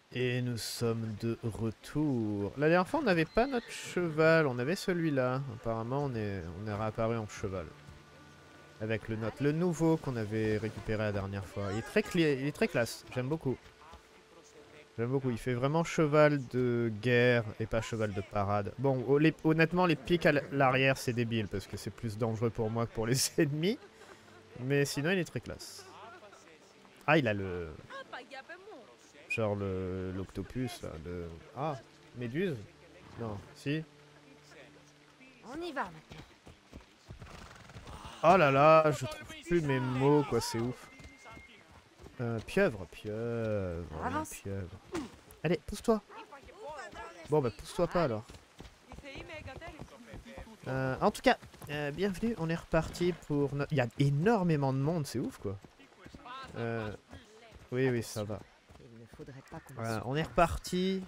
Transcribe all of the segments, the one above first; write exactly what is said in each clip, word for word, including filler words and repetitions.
Et nous sommes de retour. La dernière fois, on n'avait pas notre cheval, on avait celui-là. Apparemment, on est, on est réapparu en cheval. Avec le note, le nouveau qu'on avait récupéré la dernière fois. Il est très, clé, il est très classe, j'aime beaucoup. J'aime beaucoup, il fait vraiment cheval de guerre et pas cheval de parade. Bon, les, honnêtement, les pics à l'arrière, c'est débile parce que c'est plus dangereux pour moi que pour les ennemis. Mais sinon, il est très classe. Ah, il a le... Genre le l'octopus, là, le... Ah, méduse? Non, si. On y va maintenant. Oh là là, je trouve plus mes mots, quoi, c'est ouf. Euh, pieuvre, pieuvre, oui, Avance. pieuvre. Allez, pousse-toi. Bon, bah, pousse-toi pas, alors. Euh, en tout cas, euh, bienvenue, on est reparti pour... No... Il y a énormément de monde, c'est ouf, quoi. Euh... Oui, oui, ça va. Il ne faudrait pas qu'on Euh, on est reparti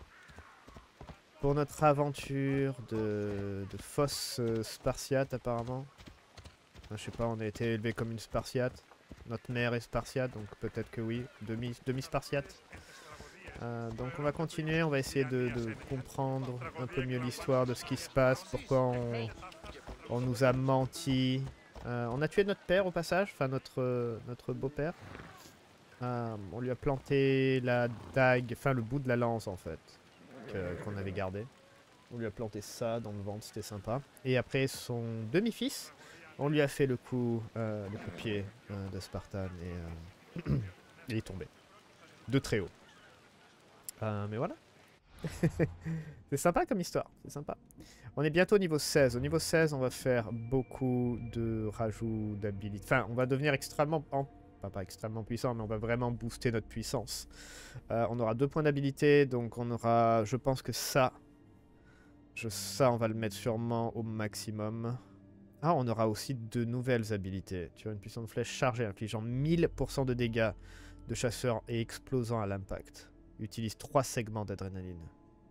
pour notre aventure de, de fosse euh, spartiate, apparemment. Enfin, je sais pas, on a été élevé comme une spartiate. Notre mère est spartiate, donc peut-être que oui. Demi, demi-spartiate. Euh, donc on va continuer, on va essayer de, de comprendre un peu mieux l'histoire de ce qui se passe, pourquoi on, on nous a menti. Euh, on a tué notre père au passage, enfin notre, euh, notre beau-père. Euh, on lui a planté la dague, enfin le bout de la lance en fait, qu'on avait gardé. On lui a planté ça dans le ventre, c'était sympa. Et après son demi-fils, on lui a fait le coup, euh, le coup de pied euh, de Spartan et euh, il est tombé. De très haut. Euh, mais voilà. C'est sympa comme histoire, c'est sympa. On est bientôt au niveau seize. Au niveau seize, on va faire beaucoup de rajouts d'habilité. Enfin, on va devenir extrêmement... Pas, pas extrêmement puissant, mais on va vraiment booster notre puissance. Euh, on aura deux points d'habilité, donc on aura... Je pense que ça... Je, ça, on va le mettre sûrement au maximum. Ah, on aura aussi de nouvelles habilités. Tu as une puissance de flèche chargée, infligeant mille pour cent de dégâts de chasseur et explosant à l'impact. Utilise trois segments d'adrénaline.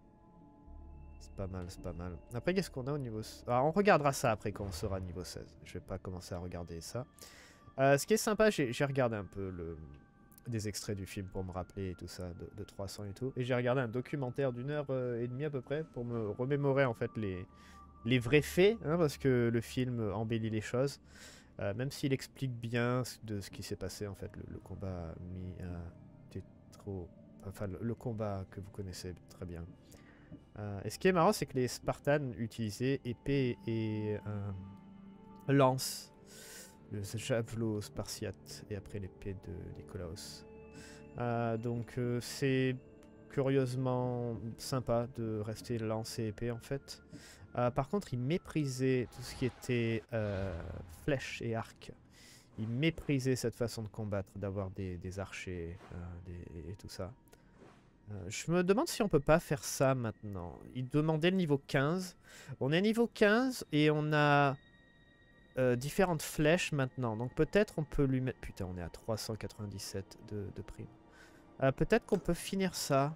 C'est pas mal, c'est pas mal. Après, qu'est-ce qu'on a au niveau... Alors, on regardera ça après quand on sera niveau seize. Je vais pas commencer à regarder ça. Euh, ce qui est sympa, j'ai regardé un peu le... des extraits du film pour me rappeler et tout ça, de, de trois cents et tout. Et j'ai regardé un documentaire d'une heure euh, et demie à peu près pour me remémorer en fait les, les vrais faits, hein, parce que le film embellit les choses. Euh, même s'il explique bien de ce qui s'est passé en fait, le, le combat mis à Tétro... Enfin, le, le combat que vous connaissez très bien. Euh, et ce qui est marrant, c'est que les Spartans utilisaient épée et euh, lance. Le javelot spartiate et après l'épée de Nicolaos. Euh, donc euh, c'est curieusement sympa de rester lance et épée en fait. Euh, par contre, ils méprisaient tout ce qui était euh, flèche et arc. Ils méprisaient cette façon de combattre, d'avoir des, des archers euh, des, et tout ça. Euh, je me demande si on peut pas faire ça maintenant. Ils demandaient le niveau quinze. On est niveau quinze et on a euh, différentes flèches maintenant. Donc peut-être on peut lui mettre... Putain, on est à trois cent quatre-vingt-dix-sept de, de prime. Euh, peut-être qu'on peut finir ça.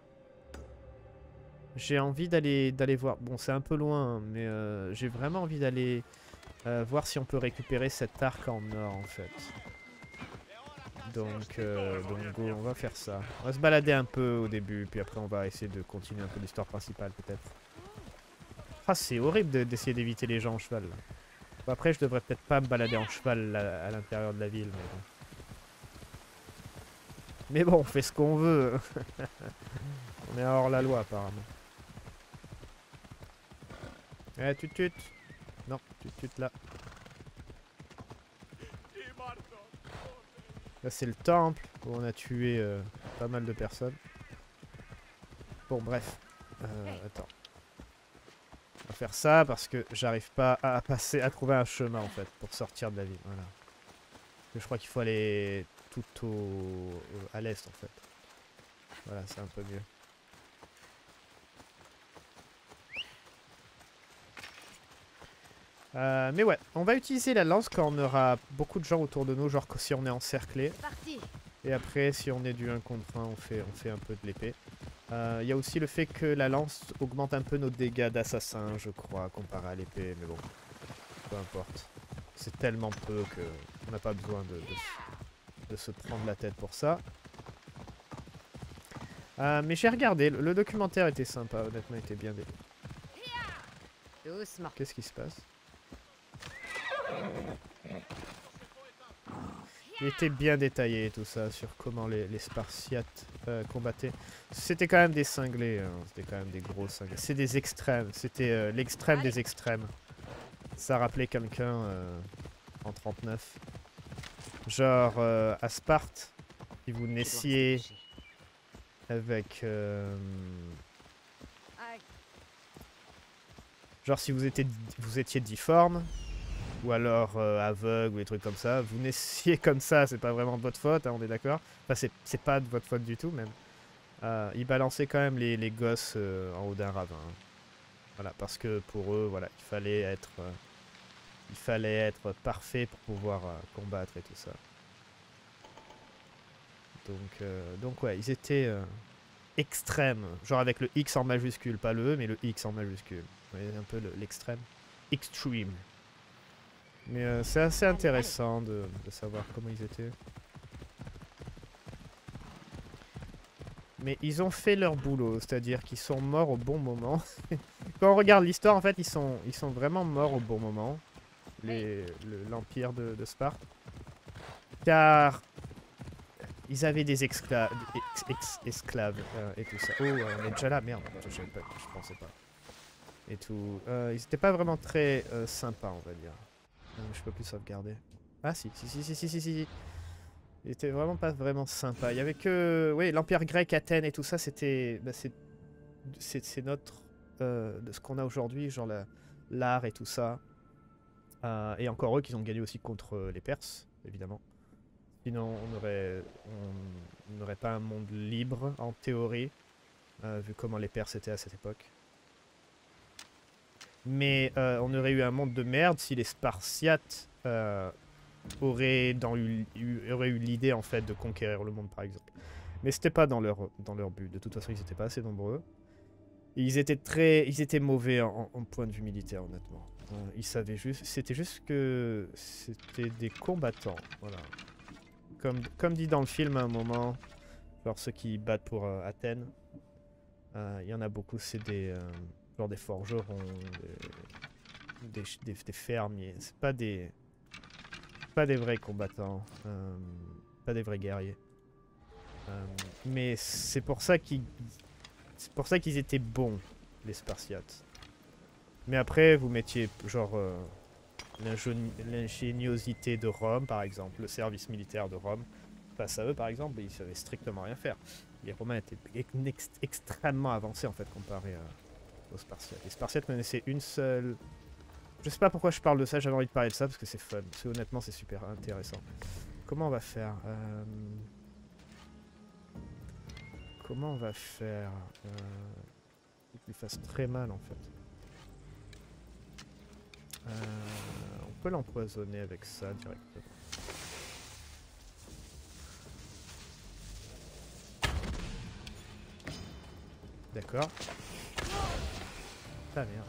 J'ai envie d'aller d'aller voir... Bon, c'est un peu loin, mais euh, j'ai vraiment envie d'aller euh, voir si on peut récupérer cet arc en or, en fait. Donc, euh, donc go, on va faire ça. On va se balader un peu au début, puis après on va essayer de continuer un peu l'histoire principale, peut-être. Ah, c'est horrible d'essayer d'éviter les gens en cheval, là. Bon, après, je devrais peut-être pas me balader en cheval à, à l'intérieur de la ville, mais bon. Mais bon, on fait ce qu'on veut. On est hors la loi, apparemment. Eh, tut tut. Non, tut tut là. Là, c'est le temple où on a tué euh, pas mal de personnes. Bon, bref. Euh, attends. On va faire ça parce que j'arrive pas à passer, à trouver un chemin, en fait, pour sortir de la ville. Voilà. Je crois qu'il faut aller tout au, à l'est, en fait. Voilà, c'est un peu mieux. Euh, mais ouais, on va utiliser la lance quand on aura beaucoup de gens autour de nous, genre si on est encerclé. Et après, si on est du un contre un, on fait, on fait un peu de l'épée. Il euh, y a aussi le fait que la lance augmente un peu nos dégâts d'assassin, je crois, comparé à l'épée, mais bon, peu importe. C'est tellement peu qu'on n'a pas besoin de, de, de se prendre la tête pour ça. Euh, mais j'ai regardé, le, le documentaire était sympa, honnêtement, il était bien dé... Doucement. Qu'est-ce qui se passe? Il était bien détaillé tout ça, sur comment les, les Spartiates euh, combattaient. C'était quand même des cinglés, hein. C'était quand même des gros cinglés. C'est des extrêmes, c'était euh, l'extrême des extrêmes. Ça rappelait quelqu'un euh, en trente-neuf. Genre euh, à Sparte, si vous naissiez avec... Euh, genre si vous étiez, vous étiez difforme, ou alors euh, aveugle ou des trucs comme ça, vous naissiez comme ça, c'est pas vraiment de votre faute, hein, on est d'accord. Enfin c'est pas de votre faute du tout même. Euh, ils balançaient quand même les, les gosses euh, en haut d'un ravin. Hein. Voilà, parce que pour eux, voilà, il fallait être... Euh, il fallait être parfait pour pouvoir euh, combattre et tout ça. Donc, euh, donc ouais, ils étaient euh, extrêmes. Genre avec le X en majuscule, pas le E, mais le X en majuscule. Vous voyez un peu l'extrême. Extreme. Mais euh, c'est assez intéressant de, de savoir comment ils étaient. Mais ils ont fait leur boulot, c'est-à-dire qu'ils sont morts au bon moment. Quand on regarde l'histoire, en fait, ils sont, ils sont vraiment morts au bon moment. L'Empire de, de Sparte. Car ils avaient des esclaves, ex, ex, esclaves euh, et tout ça. Oh, euh, on est déjà là, merde, je, je, pas, je pensais pas. Et tout. Euh, ils étaient pas vraiment très euh, sympas, on va dire. Non, je peux plus sauvegarder. Ah si, si, si, si, si, si, si. Ils étaient vraiment pas vraiment sympas. Il y avait que... Oui, l'Empire grec, Athènes et tout ça, c'était... Bah, c'est notre... Euh, de ce qu'on a aujourd'hui, genre l'art et tout ça. Euh, et encore eux qui ont gagné aussi contre les Perses, évidemment. Sinon, on n'aurait on, on pas un monde libre, en théorie, euh, vu comment les Perses étaient à cette époque. Mais euh, on aurait eu un monde de merde si les Spartiates euh, auraient, dans eu, eu, auraient eu l'idée, en fait, de conquérir le monde, par exemple. Mais c'était pas dans leur, dans leur but. De toute façon, ils n'étaient pas assez nombreux. Et ils étaient très... Ils étaient mauvais en, en point de vue militaire, honnêtement. Ils savaient juste... C'était juste que... C'était des combattants, voilà. Comme, comme dit dans le film à un moment, genre ceux qui battent pour euh, Athènes, il euh, y en a beaucoup, c'est des... Euh, genre des forgerons, des, des, des, des fermiers. C'est pas des... Pas des vrais combattants, euh, pas des vrais guerriers. Euh, mais c'est pour ça qu'ils... C'est pour ça qu'ils étaient bons, les Spartiates. Mais après, vous mettiez genre euh, l'ingéniosité de Rome, par exemple, le service militaire de Rome. Face à eux, par exemple, ils savaient strictement rien faire. Les Romains étaient ex extrêmement avancés, en fait, comparé euh, aux Spartiates. Les Spartiates connaissaient une seule... Je sais pas pourquoi je parle de ça, j'avais envie de parler de ça, parce que c'est fun. Parce que honnêtement, c'est super intéressant. Comment on va faire euh... Comment on va faire euh... Il lui fasse très mal en fait. Euh... On peut l'empoisonner avec ça directement. D'accord. Ah merde.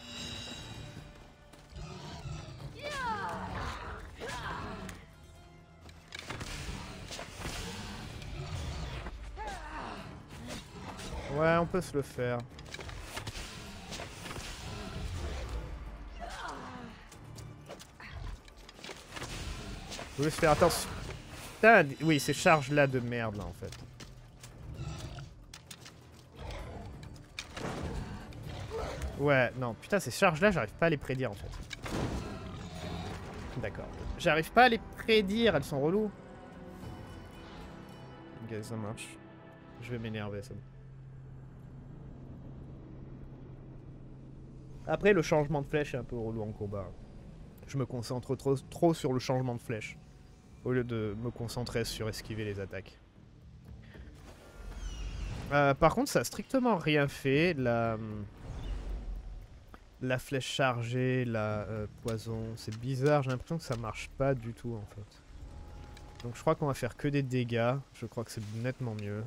Ouais, on peut se le faire. Je voulais se faire attention. Putain, oui, ces charges là de merde là en fait. Ouais, non, putain, ces charges là, j'arrive pas à les prédire en fait. D'accord. J'arrive pas à les prédire, elles sont reloues. Ok, ça marche. Je vais m'énerver, ça. Après, le changement de flèche est un peu relou en combat. Je me concentre trop, trop sur le changement de flèche, au lieu de me concentrer sur esquiver les attaques. Euh, par contre, ça a strictement rien fait. La, la flèche chargée, la euh, poison, c'est bizarre. J'ai l'impression que ça marche pas du tout, en fait. Donc je crois qu'on va faire que des dégâts. Je crois que c'est nettement mieux.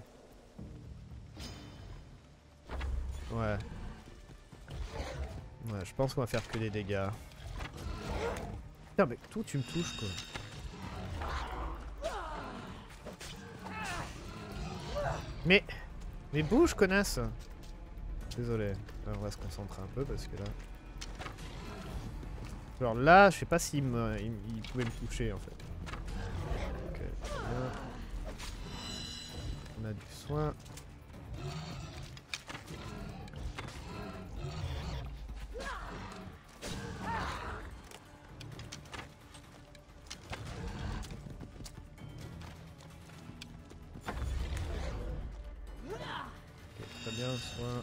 Ouais. Ouais, je pense qu'on va faire que des dégâts. Putain, mais tout, tu me touches, quoi. Mais... Mais bouge, connasse! Désolé. Alors, on va se concentrer un peu parce que là... Alors là, je sais pas s'il me... il, il pouvait me toucher en fait. Ok, très bien. On a du soin. Ok, très bien, soin.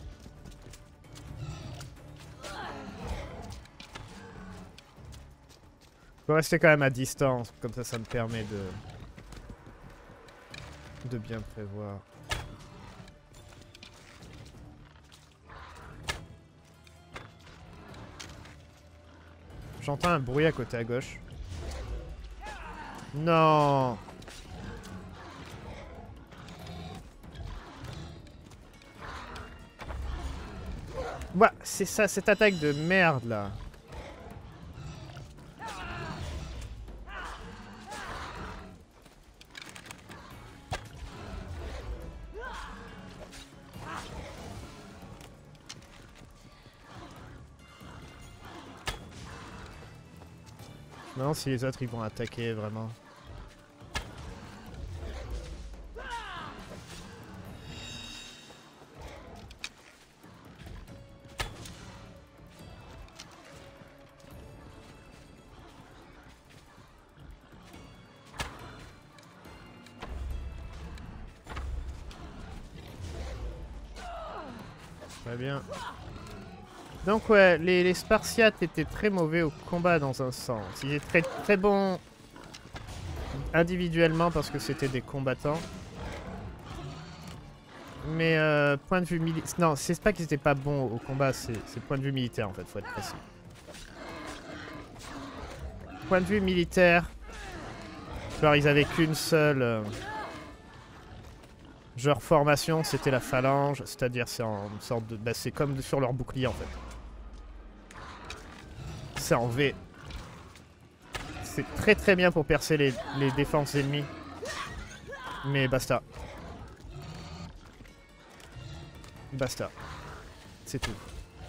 Je peux rester quand même à distance, comme ça, ça me permet de... de bien prévoir. J'entends un bruit à côté à gauche. Non! Bah, c'est ça, cette attaque de merde là. Je me demande si les autres ils vont attaquer vraiment. Très bien. Donc ouais, les, les Spartiates étaient très mauvais au combat dans un sens. Ils étaient très, très bons individuellement parce que c'était des combattants. Mais euh, point de vue militaire... Non, c'est pas qu'ils étaient pas bons au combat, c'est point de vue militaire en fait, faut être précis. Point de vue militaire, genre ils avaient qu'une seule... Euh, genre formation, c'était la phalange, c'est-à-dire c'est en une sorte de... Bah, c'est comme sur leur bouclier en fait. C'est en V. C'est très très bien pour percer les, les défenses ennemies. Mais basta. Basta. C'est tout.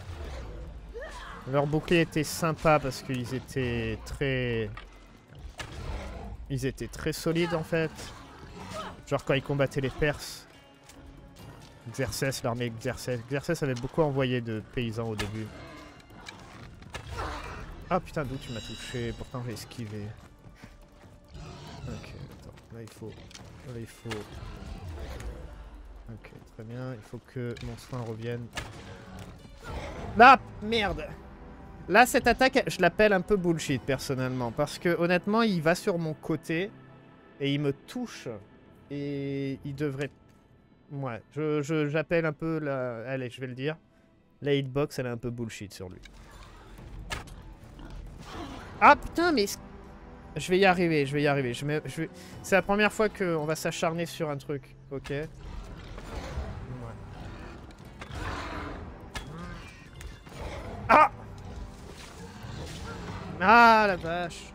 Leur bouclier était sympa parce qu'ils étaient très... Ils étaient très solides en fait. Genre quand ils combattaient les Perses. Xerxès, l'armée Xerxès. Xerxès avait beaucoup envoyé de paysans au début. Ah putain, d'où tu m'as touché? Pourtant j'ai esquivé. Ok, attends. Là il faut... Là il faut... Ok, très bien. Il faut que mon soin revienne. Ah, merde! Là, cette attaque, je l'appelle un peu bullshit, personnellement. Parce que, honnêtement, il va sur mon côté. Et il me touche. Et il devrait... Ouais, je, je, j'appelle un peu la... Allez, je vais le dire. La hitbox, elle est un peu bullshit sur lui. Ah, putain, mais... Je vais y arriver, je vais y arriver. Je mets, je vais... C'est la première fois qu'on va s'acharner sur un truc, ok? Ah! Ah la vache!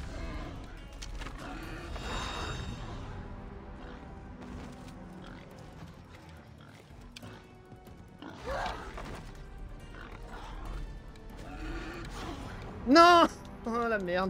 Non! Oh la merde!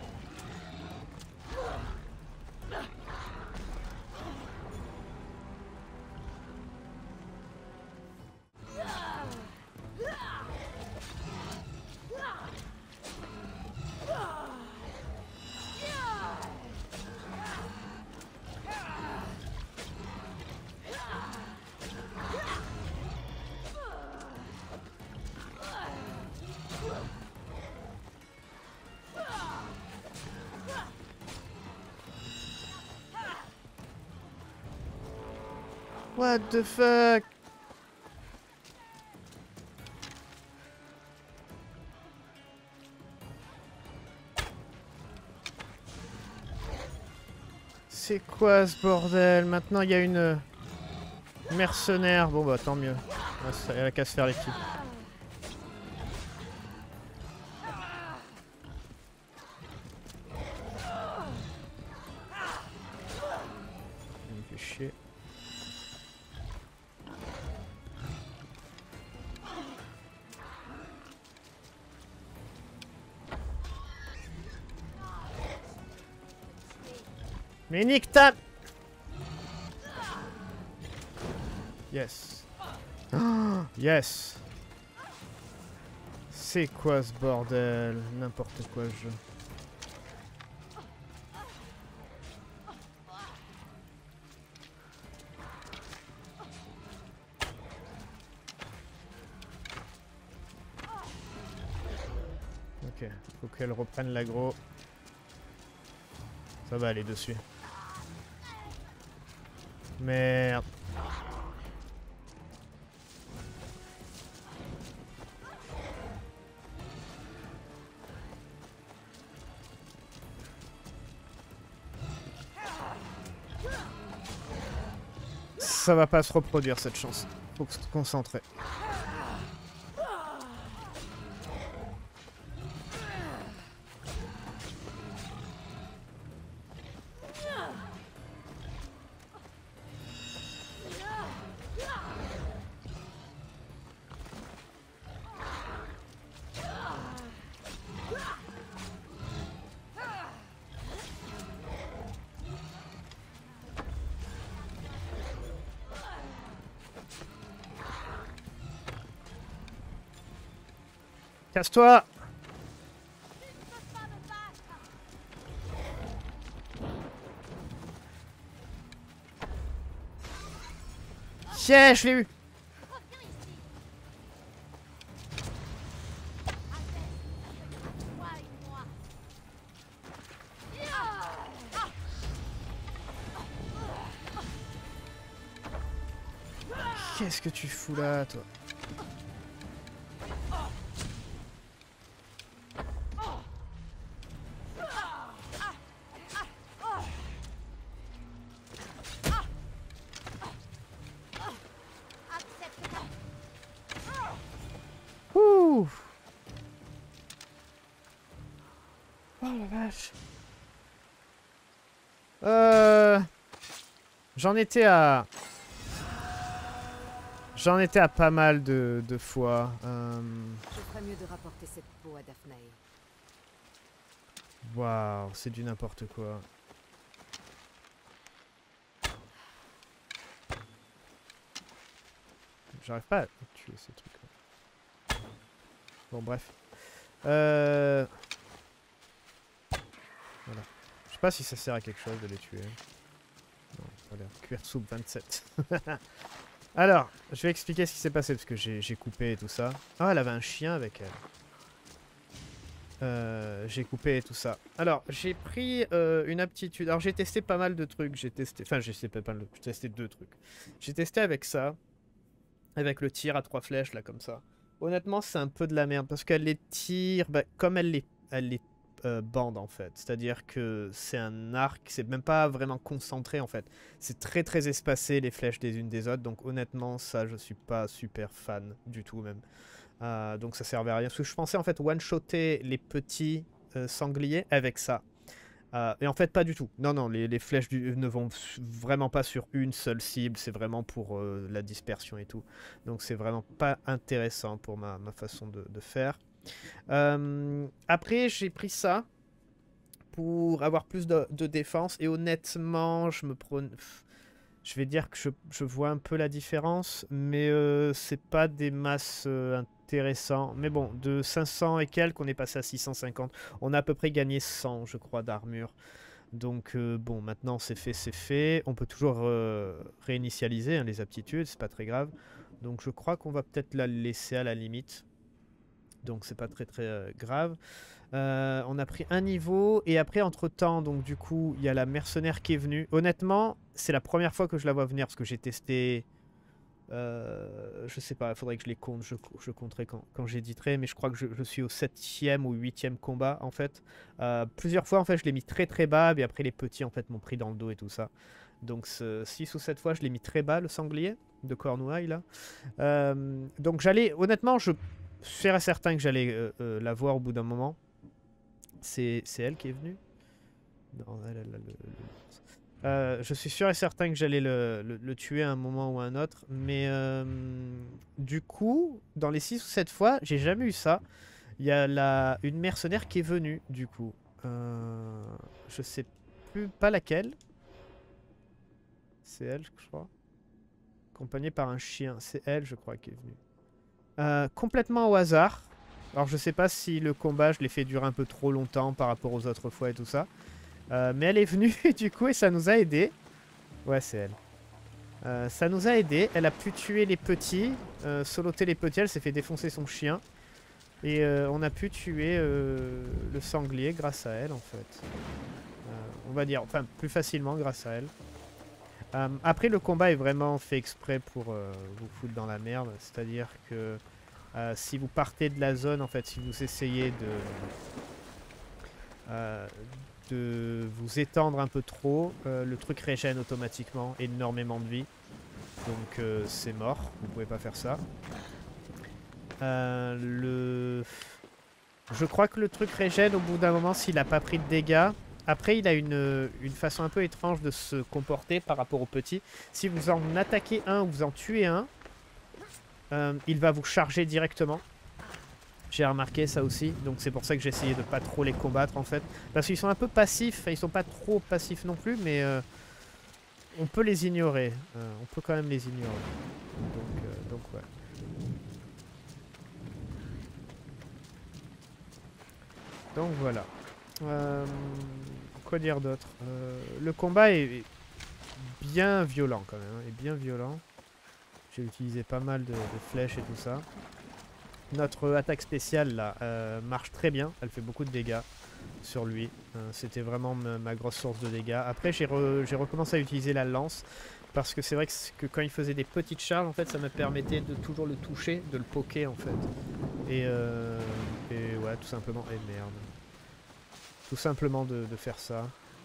What the fuck? C'est quoi ce bordel? Maintenant il y a une mercenaire. Bon bah tant mieux. Elle a qu'à se faire les petits. Il me fait chier. Mais nique ta... Yes. Oh, yes. C'est quoi ce bordel? N'importe quoi ce jeu. Ok, faut qu'elle reprenne l'aggro. Ça va aller dessus. Merde. Ça va pas se reproduire cette chance. Faut se concentrer. Casse-toi! Yeah, je l'ai eu! Qu'est-ce que tu fous là, toi? Ouh! Oh la vache! Euh... J'en étais à... J'en étais à pas mal de, de fois. Euh... Je ferais mieux de rapporter cette peau à Daphne. Waouh, c'est du n'importe quoi. J'arrive pas à tuer ces trucs-là. Bon, bref. Euh... Voilà. Je sais pas si ça sert à quelque chose de les tuer. Non, pas l'air. Cuir de soupe vingt-sept. Alors, je vais expliquer ce qui s'est passé parce que j'ai coupé et tout ça. Ah, elle avait un chien avec elle. Euh, j'ai coupé et tout ça. Alors, j'ai pris euh, une aptitude. Alors, j'ai testé pas mal de trucs. J'ai testé... Enfin, j'ai testé pas mal de... J'ai testé deux trucs. J'ai testé avec ça. Avec le tir à trois flèches, là, comme ça. Honnêtement, c'est un peu de la merde. Parce qu'elle les tire... Bah, comme elle les, elle les euh, bande, en fait. C'est-à-dire que c'est un arc. C'est même pas vraiment concentré, en fait. C'est très, très espacé, les flèches des unes des autres. Donc, honnêtement, ça, je suis pas super fan du tout, même. Euh, donc ça servait à rien. Parce que je pensais en fait one-shotter les petits euh, sangliers avec ça. Euh, et en fait pas du tout. Non, non, les, les flèches du, ne vont vraiment pas sur une seule cible. C'est vraiment pour euh, la dispersion et tout. Donc c'est vraiment pas intéressant pour ma, ma façon de, de faire. Euh, après j'ai pris ça pour avoir plus de, de défense. Et honnêtement, je me prenais... Je vais dire que je, je vois un peu la différence, mais euh, c'est pas des masses euh, intéressantes. Mais bon, de cinq cents et quelques, on est passé à six cent cinquante. On a à peu près gagné cent, je crois, d'armure. Donc euh, bon, maintenant c'est fait, c'est fait. On peut toujours euh, réinitialiser hein, les aptitudes, c'est pas très grave. Donc je crois qu'on va peut-être la laisser à la limite. Donc c'est pas très très euh, grave. Euh, on a pris un niveau et après entre temps donc du coup il y a la mercenaire qui est venue. Honnêtement c'est la première fois que je la vois venir parce que j'ai testé euh, je sais pas, il faudrait que je les compte, je, je compterai quand, quand j'éditerai, mais je crois que je, je suis au septième ou huitième combat en fait. Euh, plusieurs fois en fait je l'ai mis très très bas et après les petits en fait m'ont pris dans le dos et tout ça. Donc six ou sept fois je l'ai mis très bas le sanglier de Cornouailles là. Euh, donc j'allais honnêtement je serais certain que j'allais euh, euh, la voir au bout d'un moment. C'est elle qui est venue? Non, elle, elle, elle, elle, elle. Euh, je suis sûr et certain que j'allais le, le, le tuer à un moment ou à un autre. Mais euh, du coup, dans les six ou sept fois, j'ai jamais eu ça. Il y a la, une mercenaire qui est venue, du coup. Euh, je sais plus, pas laquelle. C'est elle, je crois. Accompagnée par un chien. C'est elle, je crois, qui est venue. Euh, complètement au hasard. Alors, je sais pas si le combat, je l'ai fait durer un peu trop longtemps par rapport aux autres fois et tout ça. Euh, mais elle est venue, du coup, et ça nous a aidé. Ouais, c'est elle. Euh, ça nous a aidé. Elle a pu tuer les petits, euh, soloter les petits. Elle s'est fait défoncer son chien. Et euh, on a pu tuer euh, le sanglier grâce à elle, en fait. Euh, on va dire, enfin, plus facilement grâce à elle. Euh, après, le combat est vraiment fait exprès pour euh, vous foutre dans la merde. C'est-à-dire que euh, si vous partez de la zone, en fait, si vous essayez de, euh, de vous étendre un peu trop, euh, le truc régène automatiquement énormément de vie. Donc euh, c'est mort, vous pouvez pas faire ça. Euh, le... Je crois que le truc régène au bout d'un moment s'il n'a pas pris de dégâts. Après, il a une, une façon un peu étrange de se comporter par rapport aux petits. Si vous en attaquez un ou vous en tuez un, euh, il va vous charger directement. J'ai remarqué ça aussi, donc c'est pour ça que j'ai essayé de pas trop les combattre en fait. Parce qu'ils sont un peu passifs, ils sont pas trop passifs non plus, mais euh, on peut les ignorer. Euh, on peut quand même les ignorer. Donc, euh, donc ouais. Donc voilà. Euh, quoi dire d'autre euh, Le combat est bien violent quand même, hein, est bien violent. J'ai utilisé pas mal de, de flèches et tout ça. Notre attaque spéciale là euh, marche très bien, elle fait beaucoup de dégâts sur lui. Euh, C'était vraiment ma, ma grosse source de dégâts. Après j'ai re, j'ai recommencé à utiliser la lance parce que c'est vrai que, que quand il faisait des petites charges en fait ça me permettait de toujours le toucher, de le poker en fait. Et, euh, et ouais tout simplement, et eh, merde. Tout simplement de, de faire ça.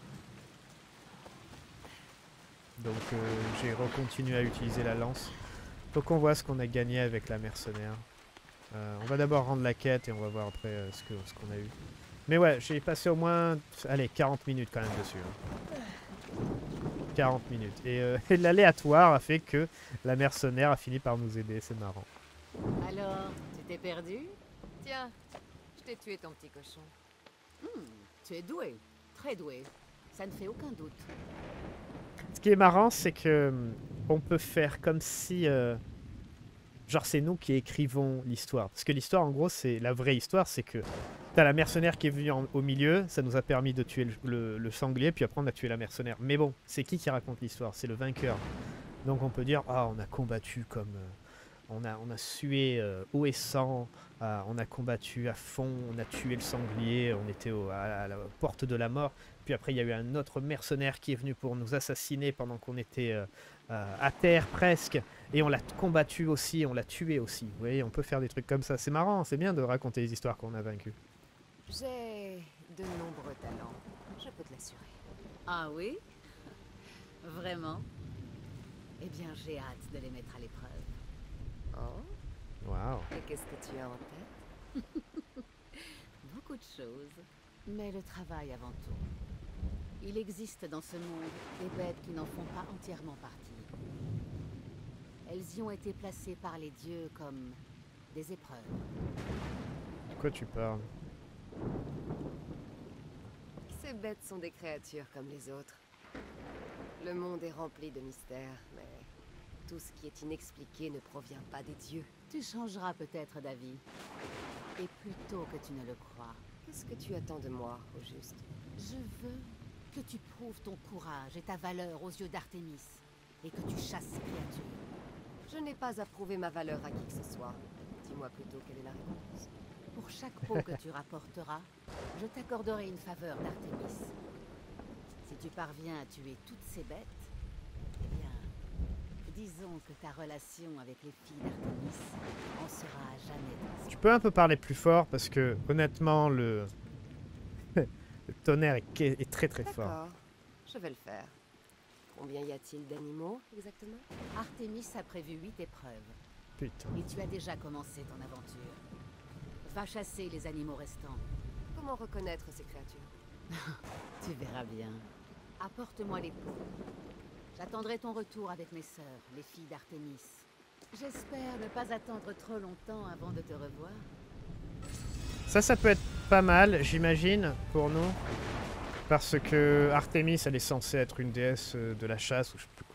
Donc euh, j'ai recontinué à utiliser la lance. Donc on voit ce qu'on a gagné avec la mercenaire. Euh, on va d'abord rendre la quête et on va voir après euh, ce qu'on ce qu'on a eu. Mais ouais, j'ai passé au moins allez, quarante minutes quand même dessus. Hein. quarante minutes. Et, euh, et l'aléatoire a fait que la mercenaire a fini par nous aider, c'est marrant. Alors, tu t'es perdu? Tiens, je t'ai tué ton petit cochon. Hmm, tu es doué, très doué. Ça ne fait aucun doute. Ce qui est marrant, c'est que on peut faire comme si... Euh, genre c'est nous qui écrivons l'histoire. Parce que l'histoire en gros c'est la vraie histoire, c'est que t'as la mercenaire qui est venue en, au milieu, ça nous a permis de tuer le, le, le sanglier, puis après on a tué la mercenaire. Mais bon, c'est qui qui raconte l'histoire? C'est le vainqueur. Donc on peut dire, ah on a combattu comme... Euh, on, a, on a sué euh, eau et sang, euh, on a combattu à fond, on a tué le sanglier, on était au, à, à la porte de la mort. Puis après il y a eu un autre mercenaire qui est venu pour nous assassiner pendant qu'on était... Euh, Euh, à terre presque, et on l'a combattu aussi, on l'a tué aussi. Vous voyez, on peut faire des trucs comme ça. C'est marrant, c'est bien de raconter les histoires qu'on a vaincues. J'ai de nombreux talents, je peux te l'assurer. Ah oui? Vraiment? Eh bien, j'ai hâte de les mettre à l'épreuve. Oh? Waouh. Et qu'est-ce que tu as en tête? Beaucoup de choses. Mais le travail avant tout. Il existe dans ce monde des bêtes qui n'en font pas entièrement partie. Elles y ont été placées par les dieux comme des épreuves. De quoi tu parles? Ces bêtes sont des créatures comme les autres. Le monde est rempli de mystères, mais tout ce qui est inexpliqué ne provient pas des dieux. Tu changeras peut-être d'avis. Et plus tôt que tu ne le crois. Qu'est-ce que tu attends de moi, au juste? Je veux que tu prouves ton courage et ta valeur aux yeux d'Artémis, et que tu chasses ces créatures. Je n'ai pas à prouver ma valeur à qui que ce soit. Dis-moi plutôt quelle est la réponse. Pour chaque peau que tu rapporteras, je t'accorderai une faveur d'Artémis. Si tu parviens à tuer toutes ces bêtes, eh bien, disons que ta relation avec les filles d'Artémis en sera à jamais désormais. Tu peux un peu parler plus fort parce que honnêtement le, le tonnerre est, est très très fort. D'accord, je vais le faire. Combien y a-t-il d'animaux, exactement? Artémis a prévu huit épreuves. Putain. Et tu as déjà commencé ton aventure. Va chasser les animaux restants. Comment reconnaître ces créatures? Tu verras bien. Apporte-moi les peaux. J'attendrai ton retour avec mes sœurs, les filles d'Artémis. J'espère ne pas attendre trop longtemps avant de te revoir. Ça, ça peut être pas mal, j'imagine, pour nous. Parce que Artémis, elle est censée être une déesse de la chasse, ou je,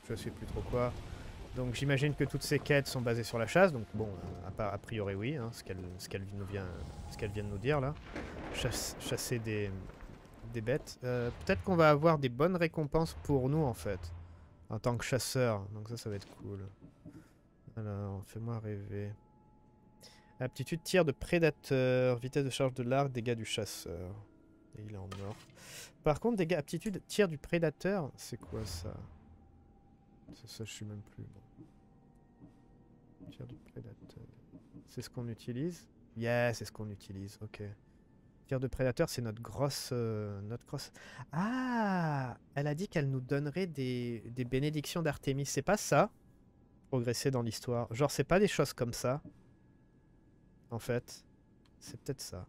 je sais plus trop quoi. Donc j'imagine que toutes ces quêtes sont basées sur la chasse, donc bon, a, a priori oui, hein, ce qu'elle ce qu'elle nous vient, ce qu'elle vient de nous dire là. Chasse, chasser des, des bêtes. Euh, Peut-être qu'on va avoir des bonnes récompenses pour nous en fait, en tant que chasseur, donc ça, ça va être cool. Alors, fais-moi rêver. Aptitude tir de prédateur, vitesse de charge de l'arc, dégâts du chasseur. Et il est en or. Par contre, dégâts, aptitude tir du prédateur, c'est quoi ça? Ça, ça, je sais même plus. Bon. Tir du prédateur. C'est ce qu'on utilise? Yeah, c'est ce qu'on utilise, ok. Tir de prédateur, c'est notre grosse... Euh, notre grosse... Ah, elle a dit qu'elle nous donnerait des, des bénédictions d'Artémis. C'est pas ça? Progresser dans l'histoire. Genre, c'est pas des choses comme ça. En fait. C'est peut-être ça.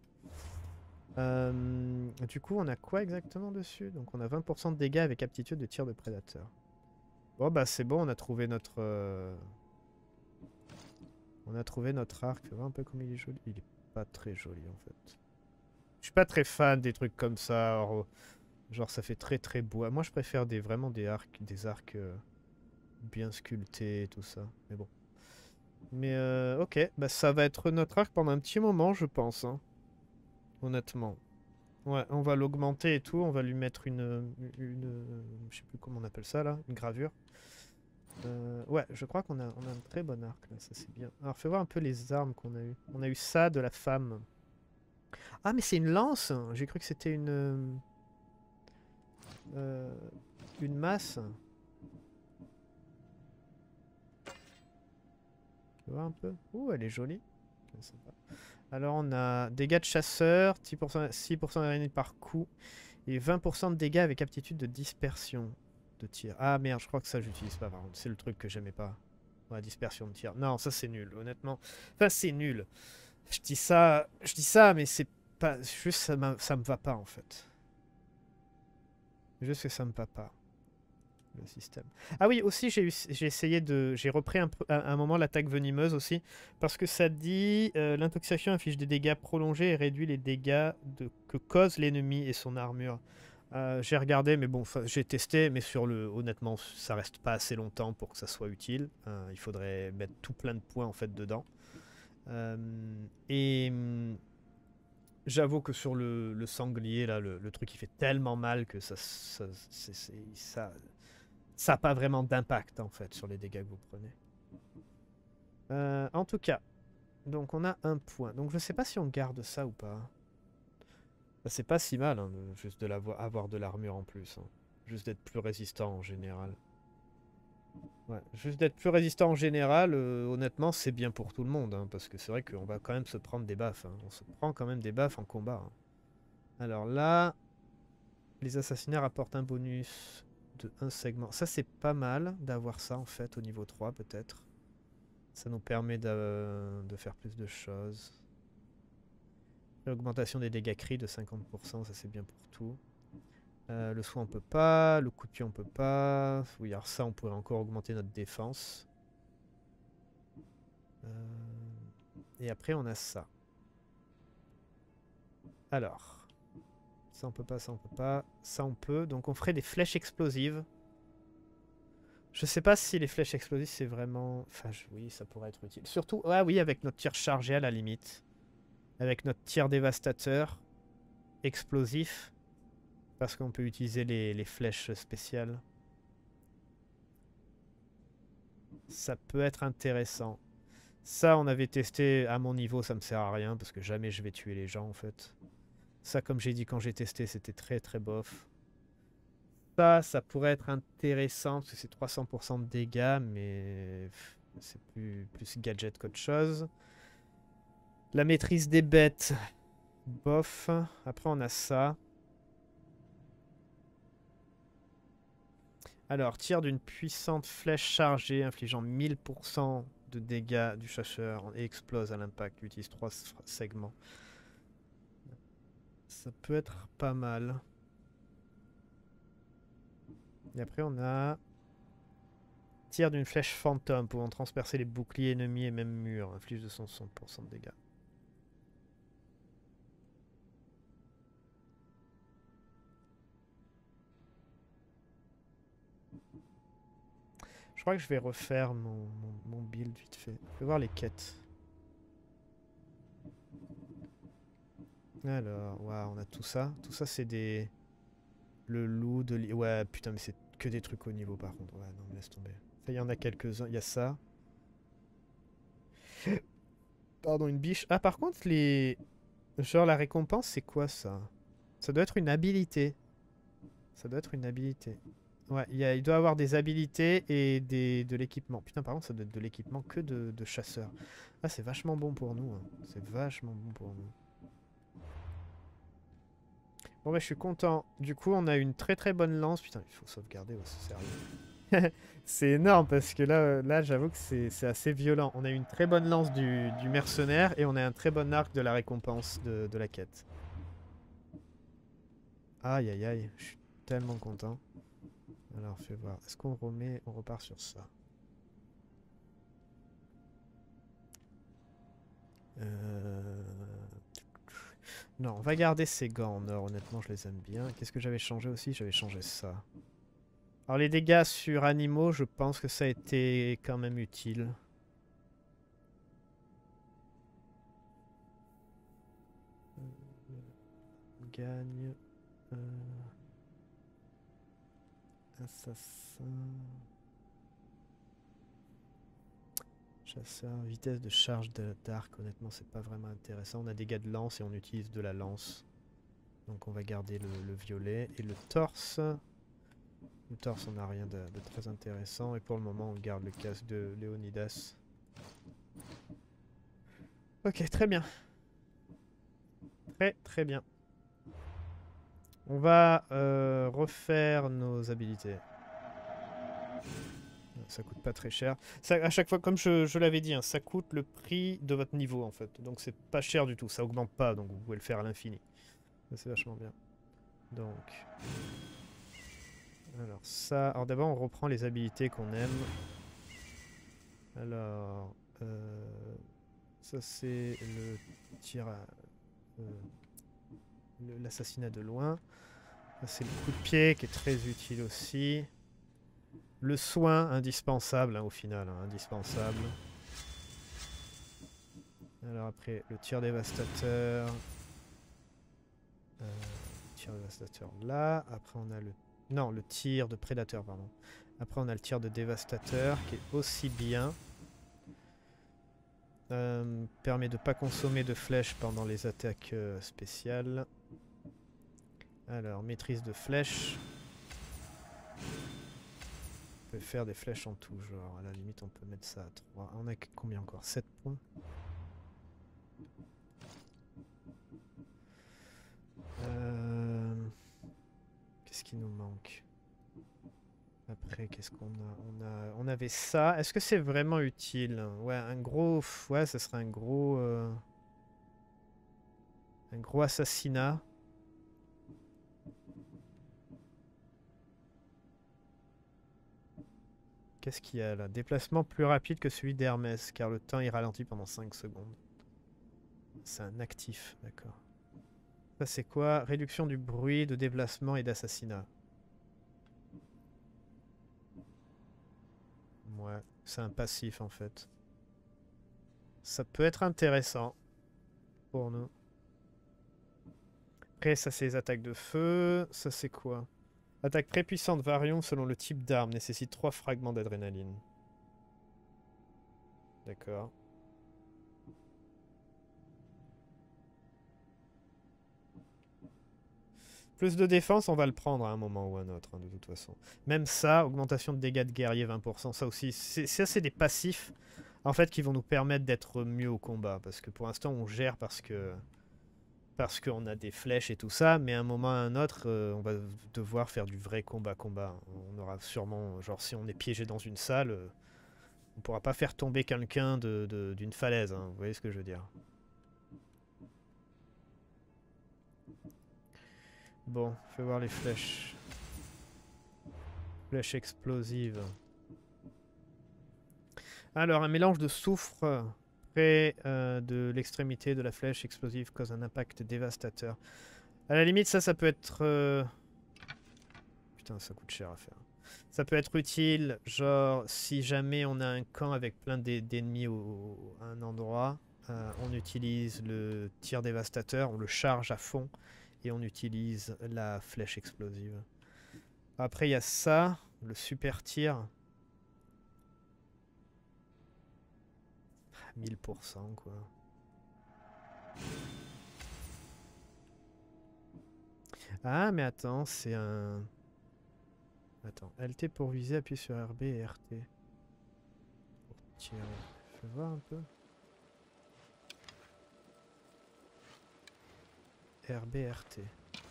Euh, du coup, on a quoi exactement dessus? Donc, on a vingt pour cent de dégâts avec aptitude de tir de prédateur. Bon, bah, c'est bon, on a trouvé notre... Euh... On a trouvé notre arc. Tu vois un peu comme il est joli. Il est pas très joli, en fait. Je suis pas très fan des trucs comme ça. Alors, genre, ça fait très très bois. Moi, je préfère des, vraiment des arcs, des arcs euh, bien sculptés et tout ça. Mais bon. Mais euh, ok, bah, ça va être notre arc pendant un petit moment, je pense. Hein. Honnêtement. Ouais, on va l'augmenter et tout. On va lui mettre une, une, une je sais plus comment on appelle ça là, une gravure. Euh, ouais, je crois qu'on a, on a un très bon arc là, ça c'est bien. Alors, fais voir un peu les armes qu'on a eu. On a eu ça de la femme. Ah, mais c'est une lance. J'ai cru que c'était une... Euh, une masse. Tu vois un peu? Ouh, elle est jolie. Sympa. Alors, on a dégâts de chasseur, six pour cent, six pour cent d'araignée par coup, et vingt pour cent de dégâts avec aptitude de dispersion de tir. Ah merde, je crois que ça, j'utilise pas, par contre. C'est le truc que j'aimais pas. Ouais, dispersion de tir. Non, ça, c'est nul, honnêtement. Enfin, c'est nul. Je dis ça, je dis ça, mais c'est pas... Juste, ça, ça me va pas, en fait. Juste que ça me va pas. Le système. Ah oui, aussi, j'ai essayé de... J'ai repris un, un, un moment l'attaque venimeuse aussi. Parce que ça dit... Euh, L'intoxication inflige des dégâts prolongés et réduit les dégâts de, que cause l'ennemi et son armure. Euh, j'ai regardé, mais bon, j'ai testé, mais sur le... Honnêtement, ça reste pas assez longtemps pour que ça soit utile. Euh, il faudrait mettre tout plein de points, en fait, dedans. Euh, et... J'avoue que sur le, le sanglier, là, le, le truc, il fait tellement mal que ça... ça, c'est, c'est, ça Ça n'a pas vraiment d'impact, en fait, sur les dégâts que vous prenez. Euh, en tout cas, donc on a un point. Donc je sais pas si on garde ça ou pas. Bah, c'est pas si mal, hein, de, juste de l'avoir, avoir de l'armure en plus. Hein. Juste d'être plus résistant en général. Ouais, juste d'être plus résistant en général, euh, honnêtement, c'est bien pour tout le monde. Hein, parce que c'est vrai qu'on va quand même se prendre des baffes. Hein. On se prend quand même des baffes en combat. Hein. Alors là, les assassinats rapportent un bonus... de un segment. Ça, c'est pas mal d'avoir ça, en fait, au niveau trois, peut-être. Ça nous permet de, de faire plus de choses. L'augmentation des dégâts cris de cinquante pour cent, ça, c'est bien pour tout. Euh, le soin, on peut pas. Le coup de pied, on peut pas. Oui, alors ça, on pourrait encore augmenter notre défense. Euh, et après, on a ça. Alors... Ça on peut pas, ça on peut pas, ça on peut. Donc on ferait des flèches explosives. Je sais pas si les flèches explosives c'est vraiment... Enfin je... oui, ça pourrait être utile. Surtout, ah oui, avec notre tir chargé à la limite. Avec notre tir dévastateur. Explosif. Parce qu'on peut utiliser les, les flèches spéciales. Ça peut être intéressant. Ça on avait testé à mon niveau, ça me sert à rien. Parce que jamais je vais tuer les gens en fait. Ça, comme j'ai dit quand j'ai testé, c'était très très bof. Ça, ça pourrait être intéressant parce que c'est trois cents pour cent de dégâts, mais c'est plus, plus gadget qu'autre chose. La maîtrise des bêtes, bof. Après, on a ça. Alors, tir d'une puissante flèche chargée infligeant mille pour cent de dégâts du chasseur et explose à l'impact. Il utilise trois segments. Ça peut être pas mal. Et après, on a... Tir d'une flèche fantôme pouvant transpercer les boucliers ennemis et même murs. Inflige deux cent soixante pour cent de dégâts. Je crois que je vais refaire mon, mon, mon build vite fait. Je vais voir les quêtes. Alors, waouh, on a tout ça. Tout ça, c'est des... Le loup de... li- Ouais, putain, mais c'est que des trucs au niveau, par contre. Ouais, non, mais laisse tomber. Ça, il y en a quelques-uns. Il y a ça. Pardon, une biche. Ah, par contre, les... Genre, la récompense, c'est quoi, ça? Ça doit être une habilité. Ça doit être une habilité. Ouais, il, y a... il doit avoir des habilités et des... de l'équipement. Putain, par contre, ça doit être de l'équipement que de, de chasseurs. Ah, c'est vachement bon pour nous. Hein. C'est vachement bon pour nous. Bon bah je suis content. Du coup on a une très très bonne lance. Putain il faut sauvegarder, ouais, c'est sérieux. C'est énorme parce que là, là j'avoue que c'est assez violent. On a une très bonne lance du, du mercenaire et on a un très bon arc de la récompense de, de la quête. Aïe aïe aïe, je suis tellement content. Alors fais voir, est-ce qu'on remet, on repart sur ça. Euh... Non, on va garder ces gants en or, honnêtement je les aime bien. Qu'est-ce que j'avais changé aussi? J'avais changé ça. Alors les dégâts sur animaux, je pense que ça a été quand même utile. On gagne... Euh... Assassin... Chasseur, vitesse de charge d'arc, honnêtement c'est pas vraiment intéressant. On a dégâts de lance et on utilise de la lance. Donc on va garder le, le violet. Et le torse... Le torse on n'a rien de, de très intéressant. Et pour le moment on garde le casque de Léonidas. Ok, très bien. Très très bien. On va euh, refaire nos habilités. Ça coûte pas très cher. Ça, à chaque fois, comme je, je l'avais dit, hein, ça coûte le prix de votre niveau en fait. Donc c'est pas cher du tout, ça augmente pas, donc vous pouvez le faire à l'infini. C'est vachement bien. Donc... Alors ça... Alors d'abord on reprend les habilités qu'on aime. Alors... Euh, ça c'est le tir à... Euh, l'assassinat de loin. C'est le coup de pied qui est très utile aussi. Le soin, indispensable hein, au final, hein, indispensable. Alors après, le tir dévastateur. Euh, tir dévastateur là. Après on a le... Non, le tir de prédateur, pardon. Après on a le tir de dévastateur qui est aussi bien. Euh, permet de ne pas consommer de flèches pendant les attaques euh, spéciales. Alors, maîtrise de flèches. On peut faire des flèches en tout genre. À la limite, on peut mettre ça à trois. On a combien encore? sept points. Euh... Qu'est-ce qui nous manque? Après, qu'est-ce qu'on a? On a, on avait ça. Est-ce que c'est vraiment utile? Ouais, un gros... Ouais, ça serait un gros... Euh... Un gros assassinat. Qu'est-ce qu'il y a là? Déplacement plus rapide que celui d'Hermès, car le temps est ralenti pendant cinq secondes. C'est un actif, d'accord. Ça c'est quoi? Réduction du bruit, de déplacement et d'assassinat. Ouais, c'est un passif en fait. Ça peut être intéressant pour nous. Après ça c'est les attaques de feu. Ça c'est quoi? Attaque très puissante variant selon le type d'arme. Nécessite trois fragments d'adrénaline. D'accord. Plus de défense, on va le prendre à un moment ou à un autre, hein, de toute façon. Même ça, augmentation de dégâts de guerrier vingt pour cent, ça aussi. Ça, c'est des passifs, en fait, qui vont nous permettre d'être mieux au combat. Parce que pour l'instant, on gère parce que... Parce qu'on a des flèches et tout ça, mais à un moment ou à un autre, euh, on va devoir faire du vrai combat-combat. On aura sûrement... Genre, si on est piégé dans une salle, euh, on pourra pas faire tomber quelqu'un de, de, d'une falaise, hein, vous voyez ce que je veux dire. Bon, fais voir les flèches. Flèches explosives. Alors, un mélange de soufre près euh, de l'extrémité de la flèche explosive cause un impact dévastateur. À la limite, ça, ça peut être... Euh... Putain, ça coûte cher à faire. Ça peut être utile, genre si jamais on a un camp avec plein d'ennemis au, à un endroit, euh, on utilise le tir dévastateur, on le charge à fond et on utilise la flèche explosive. Après il y a ça, le super tir. mille pour cent quoi. Ah mais attends, c'est un... Attends, L T pour viser, appuie sur R B et R T. Pour tirer. Je vais voir un peu. R B, R T.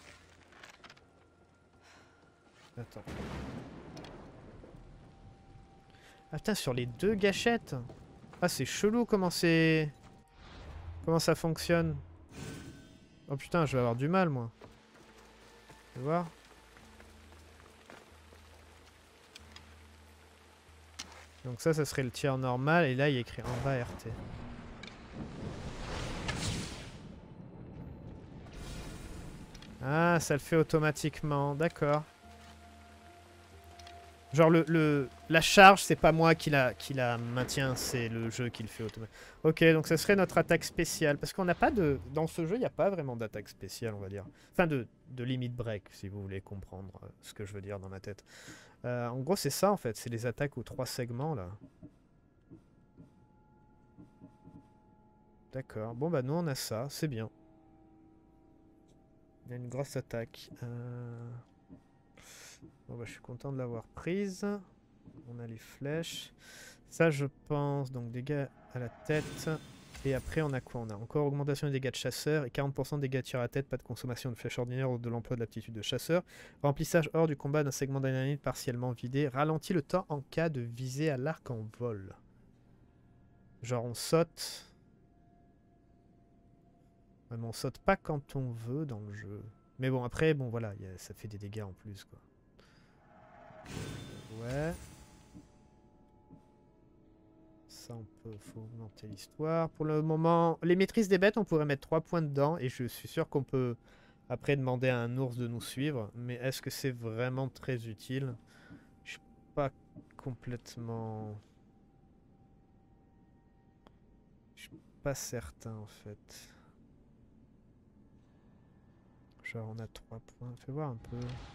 Attends. Ah putain, sur les deux gâchettes. Ah c'est chelou comment c'est... Comment ça fonctionne. Oh putain, je vais avoir du mal moi. Tu vois ? Donc ça, ça serait le tir normal, et là, il y a écrit en bas R T. Ah, ça le fait automatiquement, d'accord. Genre, le, le, la charge, c'est pas moi qui la, qui la maintient, c'est le jeu qui le fait automatiquement. Ok, donc ça serait notre attaque spéciale, parce qu'on n'a pas de... Dans ce jeu, il n'y a pas vraiment d'attaque spéciale, on va dire. Enfin, de, de limit break, si vous voulez comprendre euh, ce que je veux dire dans ma tête. Euh, en gros, c'est ça, en fait. C'est les attaques aux trois segments, là. D'accord. Bon, bah, nous, on a ça. C'est bien. Il y a une grosse attaque. Euh... Bon, bah, je suis content de l'avoir prise. On a les flèches. Ça, je pense. Donc, dégâts à la tête. Et après, on a quoi? On a encore augmentation des dégâts de chasseur et quarante pour cent de dégâts de tir à la tête, pas de consommation de flèches ordinaires ou de l'emploi de l'aptitude de chasseur. Remplissage hors du combat d'un segment d'adrénaline partiellement vidé. Ralentit le temps en cas de visée à l'arc en vol. Genre, on saute. Ouais, mais on saute pas quand on veut dans le jeu. Mais bon, après, bon, voilà, y a, ça fait des dégâts en plus, quoi. Ouais. Ça, on peut, faut augmenter l'histoire. Pour le moment, les maîtrises des bêtes, on pourrait mettre trois points dedans. Et je suis sûr qu'on peut après demander à un ours de nous suivre. Mais est-ce que c'est vraiment très utile? Je suis pas complètement... Je suis pas certain, en fait. Genre, on a trois points. Fais voir un peu.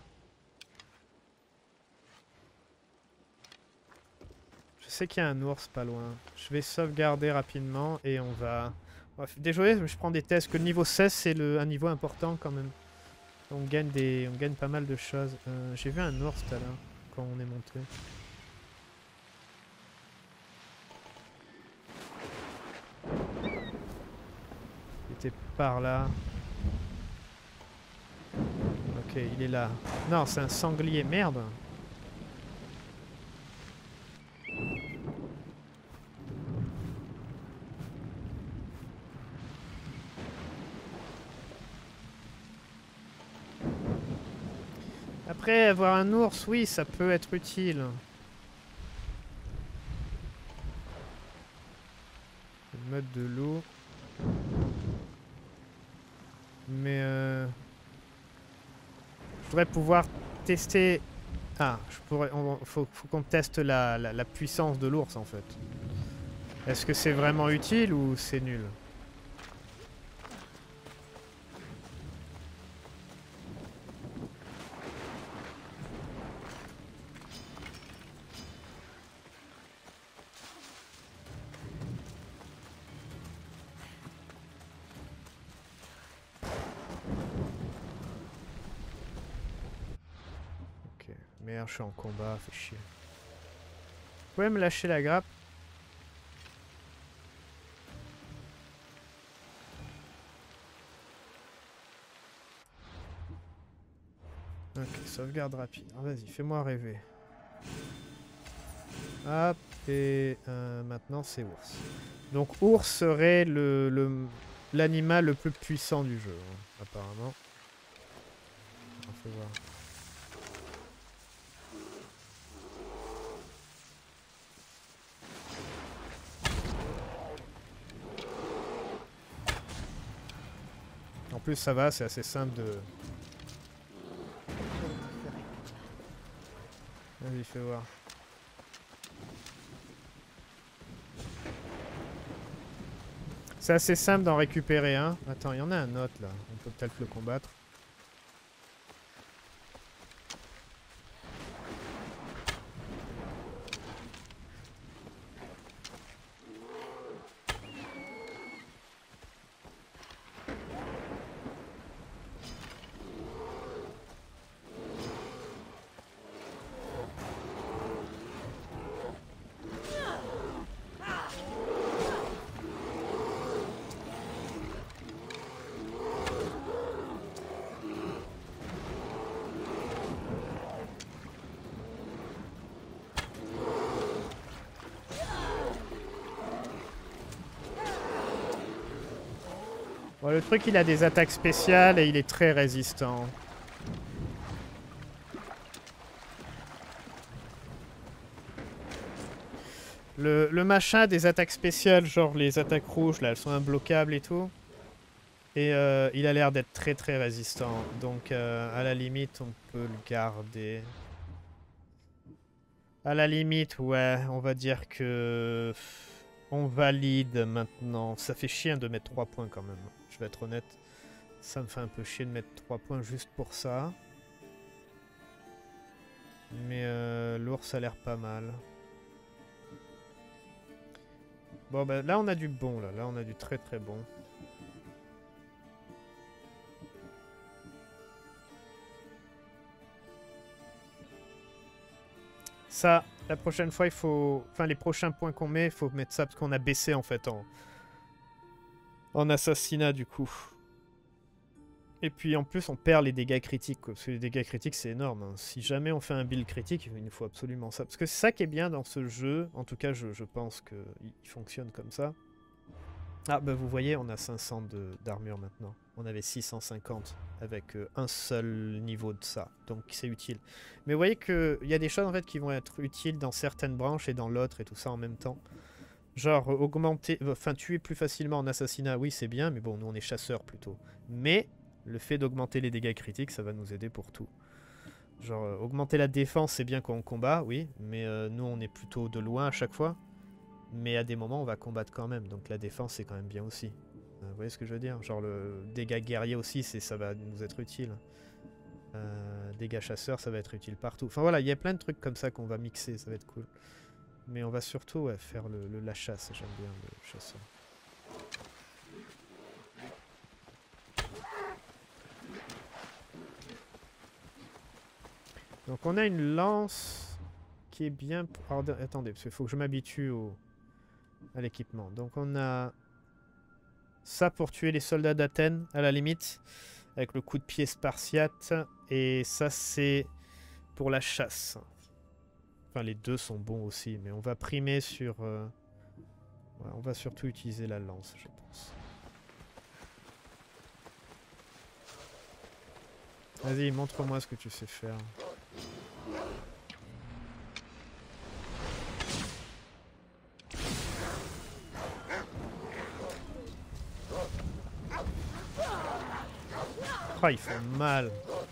Je sais qu'il y a un ours pas loin. Je vais sauvegarder rapidement et on va... Désolé, je prends des tests que le niveau seize, c'est un niveau important quand même. On gagne, des... on gagne pas mal de choses. Euh, J'ai vu un ours tout à l'heure, quand on est monté. Il était par là. Ok, il est là. Non, c'est un sanglier, merde. Après, avoir un ours, oui, ça peut être utile. Le mode de l'eau. Mais euh... je voudrais pouvoir tester... Ah, je pourrais... On... faut, faut qu'on teste la, la, la puissance de l'ours, en fait. Est-ce que c'est vraiment utile ou c'est nul? Merde, je suis en combat, fait chier. Vous pouvez me lâcher la grappe? Ok, sauvegarde rapide. Ah, vas-y, fais-moi rêver. Hop, et euh, maintenant c'est ours. Donc ours serait le, le, l'animal le plus puissant du jeu, hein, apparemment. On fait voir. En plus ça va, c'est assez simple de... Vas-y, fais voir. C'est assez simple d'en récupérer un. Attends, il y en a un autre là. On peut peut-être le combattre. Bon, le truc, il a des attaques spéciales et il est très résistant. Le, le machin des attaques spéciales, genre les attaques rouges, là, elles sont imbloquables et tout. Et euh, il a l'air d'être très très résistant. Donc euh, à la limite, on peut le garder. À la limite, ouais, on va dire que... On valide maintenant. Ça fait chier de mettre trois points quand même. Je vais être honnête. Ça me fait un peu chier de mettre trois points juste pour ça. Mais euh, l'ours a l'air pas mal. Bon, bah là on a du bon, là. Là on a du très très bon. Ça, la prochaine fois, il faut... Enfin, les prochains points qu'on met, il faut mettre ça parce qu'on a baissé, en fait, en... En assassinat, du coup. Et puis, en plus, on perd les dégâts critiques, quoi, parce que les dégâts critiques, c'est énorme. Hein. Si jamais on fait un build critique, il nous faut absolument ça. Parce que c'est ça qui est bien dans ce jeu. En tout cas, je, je pense qu'il fonctionne comme ça. Ah, bah vous voyez, on a cinq cents d'armure maintenant. On avait six cent cinquante avec euh, un seul niveau de ça. Donc c'est utile. Mais vous voyez qu'il y a des choses en fait qui vont être utiles dans certaines branches et dans l'autre et tout ça en même temps. Genre augmenter, enfin tuer plus facilement en assassinat, oui c'est bien, mais bon, nous on est chasseurs plutôt. Mais le fait d'augmenter les dégâts critiques, ça va nous aider pour tout. Genre euh, augmenter la défense, c'est bien quand on combat, oui, mais euh, nous on est plutôt de loin à chaque fois. Mais à des moments, on va combattre quand même. Donc la défense, c'est quand même bien aussi. Euh, vous voyez ce que je veux dire? Genre le dégât guerrier aussi, ça va nous être utile. Euh, dégâts chasseurs, ça va être utile partout. Enfin voilà, il y a plein de trucs comme ça qu'on va mixer, ça va être cool. Mais on va surtout ouais, faire le, le, la chasse. J'aime bien le chasseur. Donc on a une lance qui est bien... Alors, attendez, parce qu'il faut que je m'habitue au... à l'équipement. Donc on a ça pour tuer les soldats d'Athènes à la limite avec le coup de pied spartiate et ça c'est pour la chasse. Enfin les deux sont bons aussi mais on va primer sur euh... ouais, on va surtout utiliser la lance je pense. Vas-y montre-moi ce que tu sais faire. Oh, ils font mal.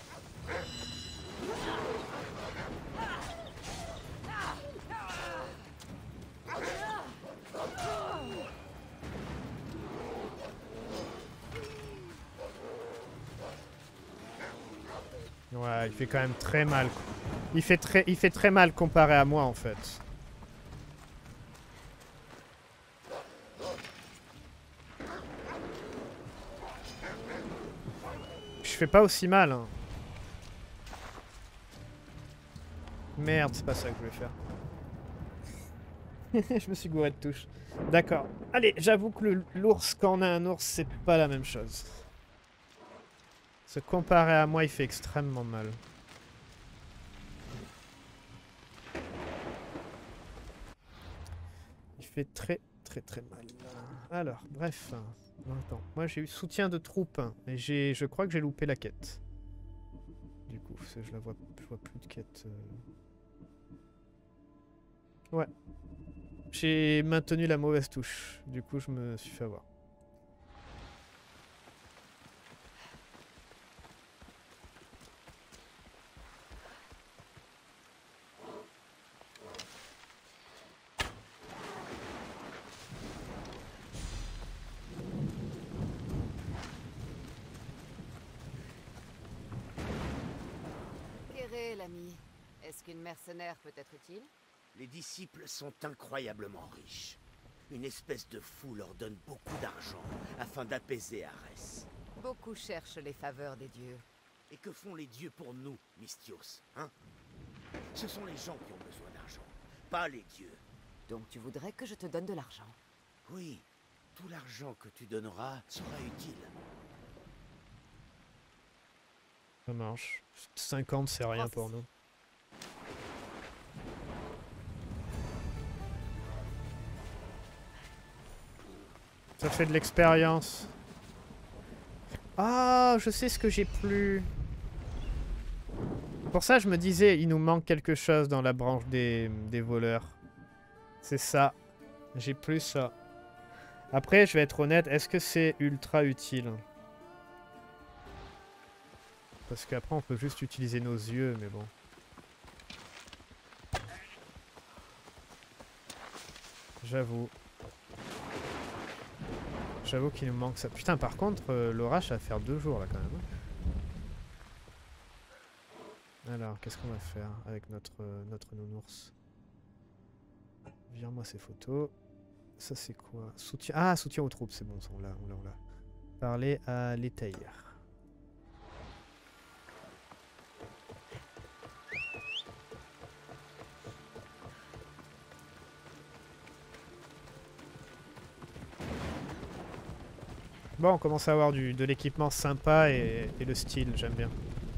Ouais, il fait quand même très mal. Il fait très, il fait très mal comparé à moi en fait. Je fais pas aussi mal. Hein. Merde, c'est pas ça que je voulais faire. Je me suis gouré de touche. D'accord. Allez, j'avoue que l'ours, quand on a un ours, c'est pas la même chose. Se comparer à moi, il fait extrêmement mal. Il fait très très très mal. Alors, bref. Attends, moi j'ai eu soutien de troupes, mais j'ai, je crois que j'ai loupé la quête. Du coup, je la vois, je vois plus de quête. Euh... Ouais. J'ai maintenu la mauvaise touche. Du coup, je me suis fait avoir. dirais, l'ami? Est-ce qu'une mercenaire peut être utile? Les disciples sont incroyablement riches. Une espèce de fou leur donne beaucoup d'argent afin d'apaiser Arès. Beaucoup cherchent les faveurs des dieux. Et que font les dieux pour nous, Misthios, hein? Ce sont les gens qui ont besoin d'argent, pas les dieux. Donc tu voudrais que je te donne de l'argent? Oui, tout l'argent que tu donneras sera utile. Ça marche. cinquante, c'est rien pour nous. Ça fait de l'expérience. Ah, je sais ce que j'ai plus. Pour ça, je me disais, il nous manque quelque chose dans la branche des, des voleurs. C'est ça. J'ai plus ça. Après, je vais être honnête, est-ce que c'est ultra utile? Parce qu'après, on peut juste utiliser nos yeux, mais bon. J'avoue. J'avoue qu'il nous manque ça. Putain, par contre, euh, l'orage, ça va faire deux jours, là, quand même. Alors, qu'est-ce qu'on va faire avec notre, euh, notre nounours? Vire-moi ces photos. Ça, c'est quoi? Soutien... Ah, soutien aux troupes, c'est bon, ça, on l'a, on l'a, on l'a. Parler à l'étayer. Bon, on commence à avoir du, de l'équipement sympa et, et le style, j'aime bien.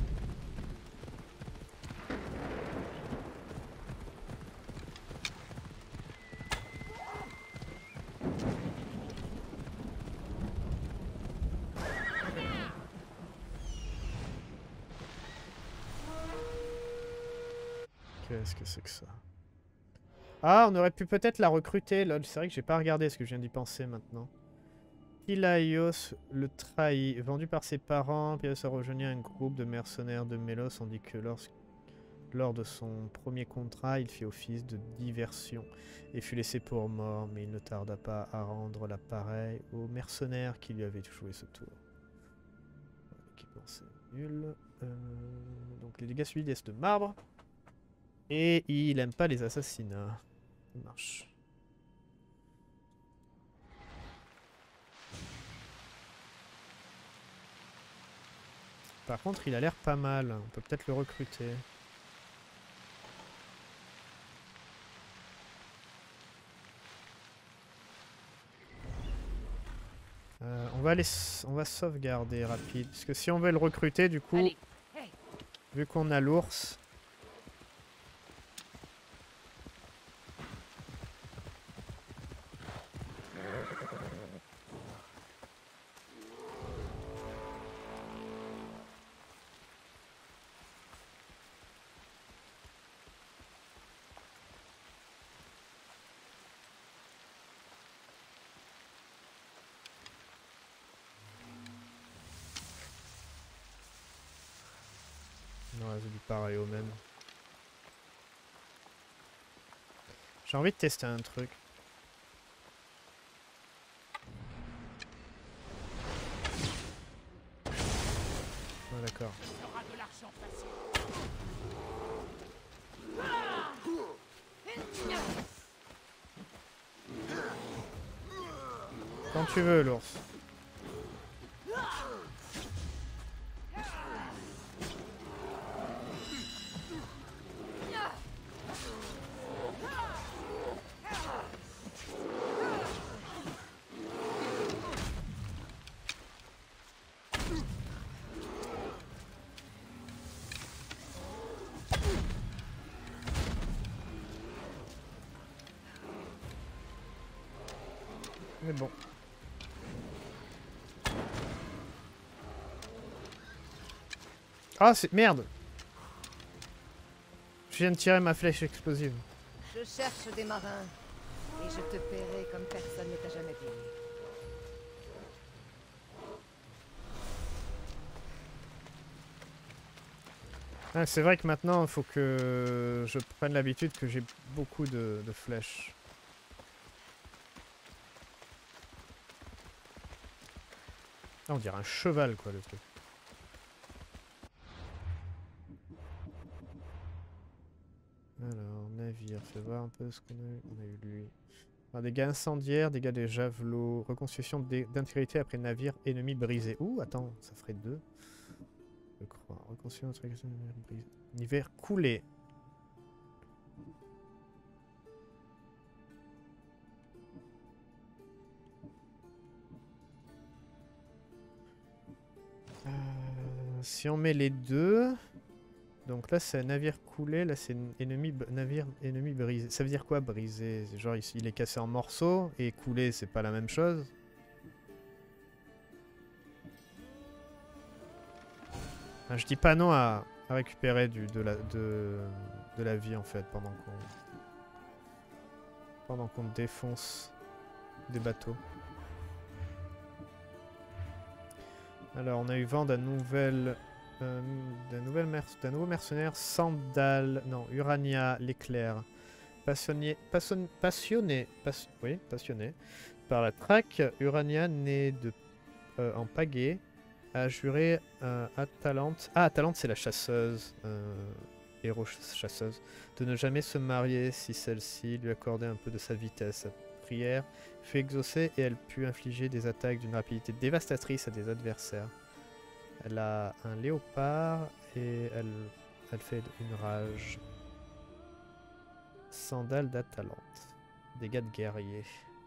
Qu'est-ce que c'est que ça? Ah, on aurait pu peut-être la recruter, lol. C'est vrai que j'ai pas regardé ce que je viens d'y penser maintenant. Pilaios le trahit. Vendu par ses parents, Pilaios a rejoint un groupe de mercenaires de Mélos, on dit que lorsque, lors de son premier contrat, il fit office de diversion et fut laissé pour mort, mais il ne tarda pas à rendre l'appareil aux mercenaires qui lui avaient joué ce tour. L'équipement c'est nul. Euh, donc les dégâts suivis de marbre. Et il aime pas les assassinats. Ça marche. Par contre, il a l'air pas mal. On peut peut-être le recruter. Euh, on va aller, on va sauvegarder rapide. Parce que si on veut le recruter, du coup, Allez. Hey. Vu qu'on a l'ours. Ouais, c'est du pareil au même. J'ai envie de tester un truc. Oh, d'accord. Quand tu veux, l'ours. Mais bon. Ah, c'est... Merde! Je viens de tirer ma flèche explosive. Je cherche des marins. Et je te paierai comme personne ne t'a jamais payé. Ah, c'est vrai que maintenant, il faut que je prenne l'habitude que j'ai beaucoup de, de flèches. Ah, on dirait un cheval, quoi, le truc. fais voir un peu ce qu'on a eu. On a eu lui. Alors, dégâts incendiaires, dégâts des javelots, reconstitution d'intégrité après navire ennemi brisé. Ouh, attends, ça ferait deux. Je crois. Reconstitution d'intégrité navire brisé. Navire coulé. Euh, si on met les deux... Donc là c'est un navire coulé, là c'est ennemi navire ennemi brisé. Ça veut dire quoi brisé? Genre il, il est cassé en morceaux et coulé c'est pas la même chose? Enfin, je dis pas non à, à récupérer du, de, la, de, de la vie en fait pendant qu'on pendant qu'on défonce des bateaux. Alors on a eu vent d'un nouvel... Euh, d'un nouvel merc nouveau mercenaire, Sandal, non, Urania, l'éclair, passionné, passion, passionné, pas, oui, passionné par la traque, Urania, née de, euh, en pagaie, a juré euh, à Talente, ah, Talente c'est la chasseuse, euh, héros chasseuse, de ne jamais se marier si celle-ci lui accordait un peu de sa vitesse. Sa prière fut exaucée et elle put infliger des attaques d'une rapidité dévastatrice à des adversaires. Elle a un léopard et elle, elle fait une rage. Sandale d'Atalante. Dégâts de guerrier.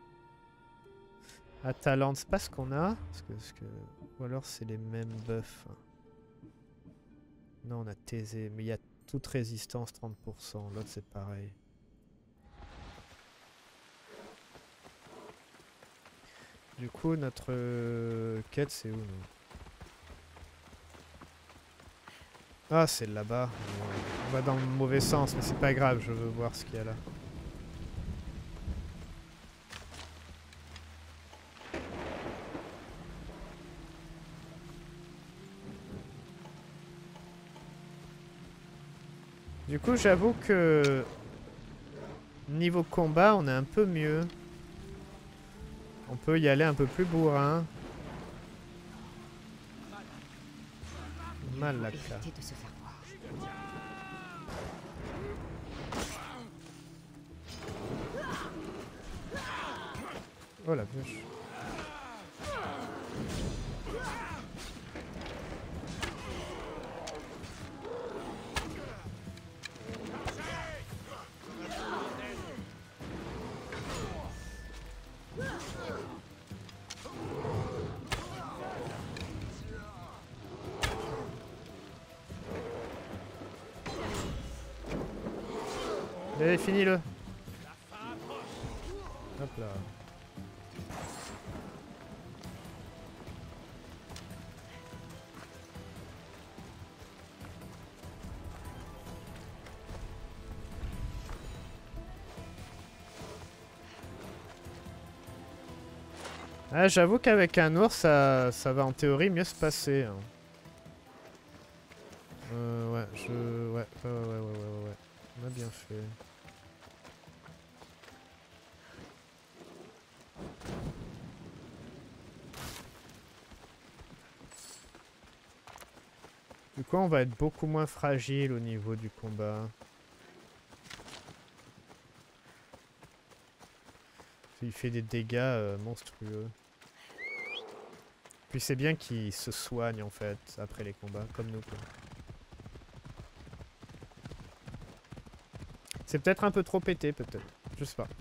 Atalante, c'est pas ce qu'on a parce que, parce que, ou alors c'est les mêmes buffs. Non, on a Thésée, mais il y a toute résistance trente pour cent. L'autre c'est pareil. Du coup, notre euh, quête c'est où nous? Ah, c'est là-bas. On va dans le mauvais sens, mais c'est pas grave, je veux voir ce qu'il y a là. Du coup, j'avoue que niveau combat, on est un peu mieux. On peut y aller un peu plus bourrin. Malaka. Éviter de se faire voir. Oh la vache. Allez, finis-le. Hop là. Ah, j'avoue qu'avec un ours, ça, ça va en théorie mieux se passer. Hein. Euh, ouais, je... Ouais, ouais, ouais, ouais, ouais, ouais, ouais. On a bien fait. Du coup, on va être beaucoup moins fragile au niveau du combat. Il fait des dégâts euh, monstrueux. Puis c'est bien qu'il se soigne en fait après les combats, comme nous. Quoi. C'est peut-être un peu trop pété, peut-être. Je sais pas.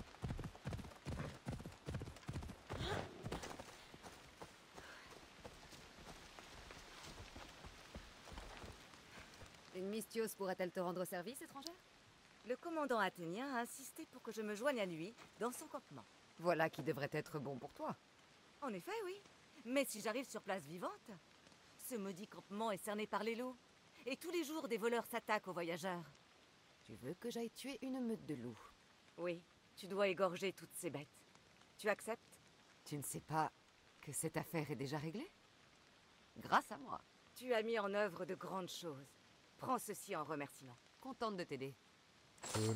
Une Mystios pourrait-elle te rendre service, étrangère? Le commandant athénien a insisté pour que je me joigne à lui dans son campement. Voilà qui devrait être bon pour toi. En effet, oui. Mais si j'arrive sur place vivante, ce maudit campement est cerné par les loups. Et tous les jours, des voleurs s'attaquent aux voyageurs. Tu veux que j'aille tuer une meute de loups? Oui, tu dois égorger toutes ces bêtes. Tu acceptes? Tu ne sais pas que cette affaire est déjà réglée? Grâce à moi. Tu as mis en œuvre de grandes choses. Prends ceci en remerciement. Contente de t'aider. Cool.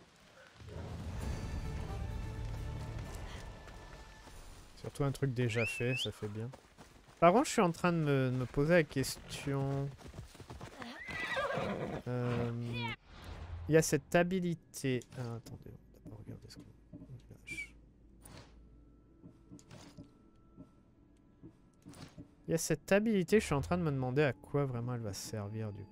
Surtout un truc déjà fait, ça fait bien. Par contre, je suis en train de me, de me poser la question... Euh... Il y a cette habilité. Ah, attendez, on va regarder ce qu'on lâche. Il y a cette habilité, je suis en train de me demander à quoi vraiment elle va servir du coup.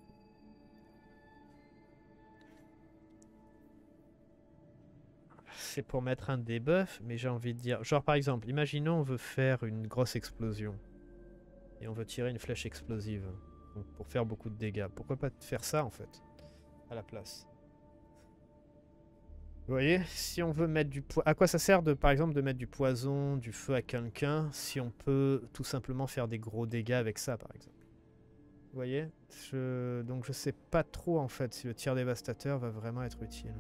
C'est pour mettre un debuff, mais j'ai envie de dire... Genre par exemple, imaginons on veut faire une grosse explosion. Et on veut tirer une flèche explosive. Donc pour faire beaucoup de dégâts. Pourquoi pas faire ça en fait, à la place? Vous voyez, si on veut mettre du poison... À quoi ça sert de, par exemple, de mettre du poison, du feu à quelqu'un, si on peut tout simplement faire des gros dégâts avec ça, par exemple? Vous voyez, je... Donc je sais pas trop, en fait, si le tir dévastateur va vraiment être utile.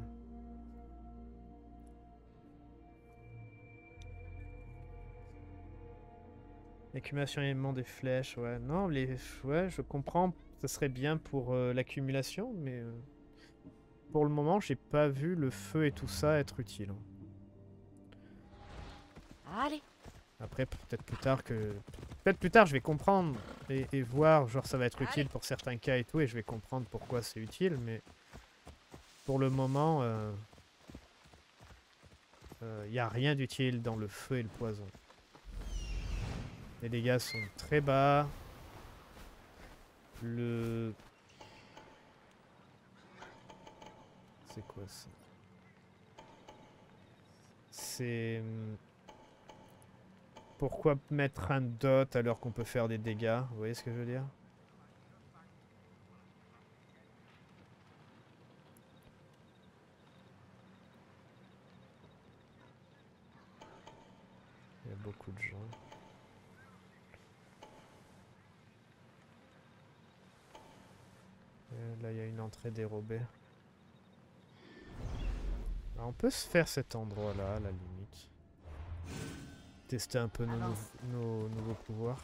L'accumulation éléments des flèches, ouais. Non, les... Ouais, je comprends, ça serait bien pour euh, l'accumulation, mais... Euh... Pour le moment, j'ai pas vu le feu et tout ça être utile. Allez. Après, peut-être plus tard que... Peut-être plus tard, je vais comprendre et, et voir, genre ça va être utile pour certains cas et tout, et je vais comprendre pourquoi c'est utile, mais... Pour le moment, il euh... euh, n'y a rien d'utile dans le feu et le poison. Les dégâts sont très bas. Le... C'est quoi ça? C'est... Pourquoi mettre un dot alors qu'on peut faire des dégâts? Vous voyez ce que je veux dire? Il y a beaucoup de gens. Et là, il y a une entrée dérobée. On peut se faire cet endroit-là, à la limite. Tester un peu nos, nou nos nouveaux pouvoirs.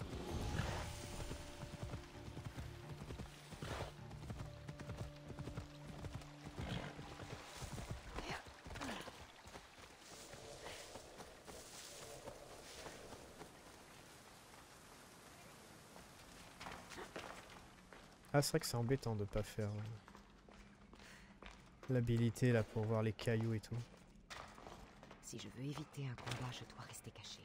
Ah, c'est vrai que c'est embêtant de pas faire... Euh... l'habilité là pour voir les cailloux et tout. Si je veux éviter un combat, je dois rester caché.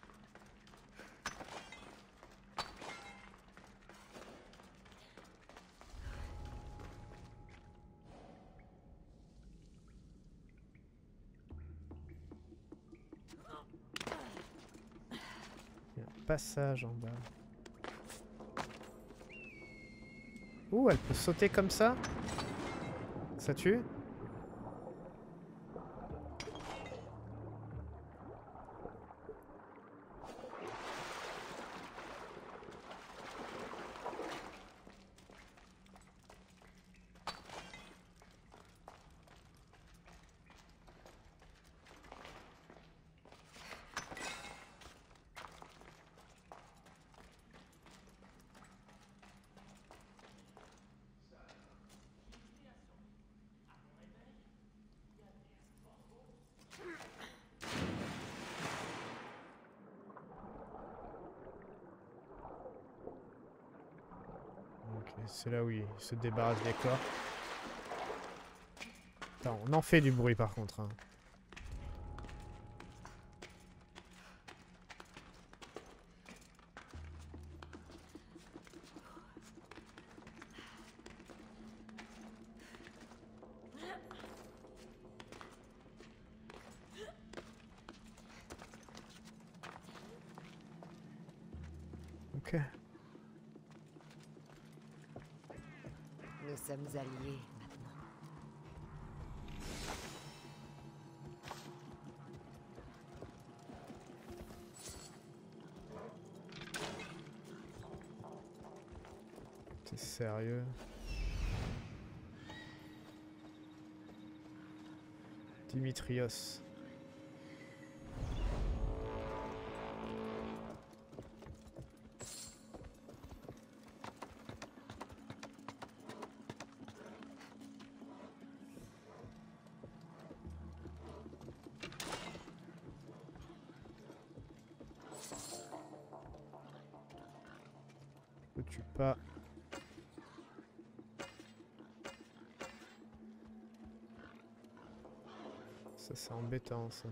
Il y a un passage en bas. Ouh, elle peut sauter comme ça? Ça tue? C'est là où il se débarrasse des corps. Attends, on en fait du bruit par contre. Hein. Ok. Nous sommes alliés maintenant. T'es sérieux? Dimitrios. Peux-tu pas... Ça c'est embêtant ça.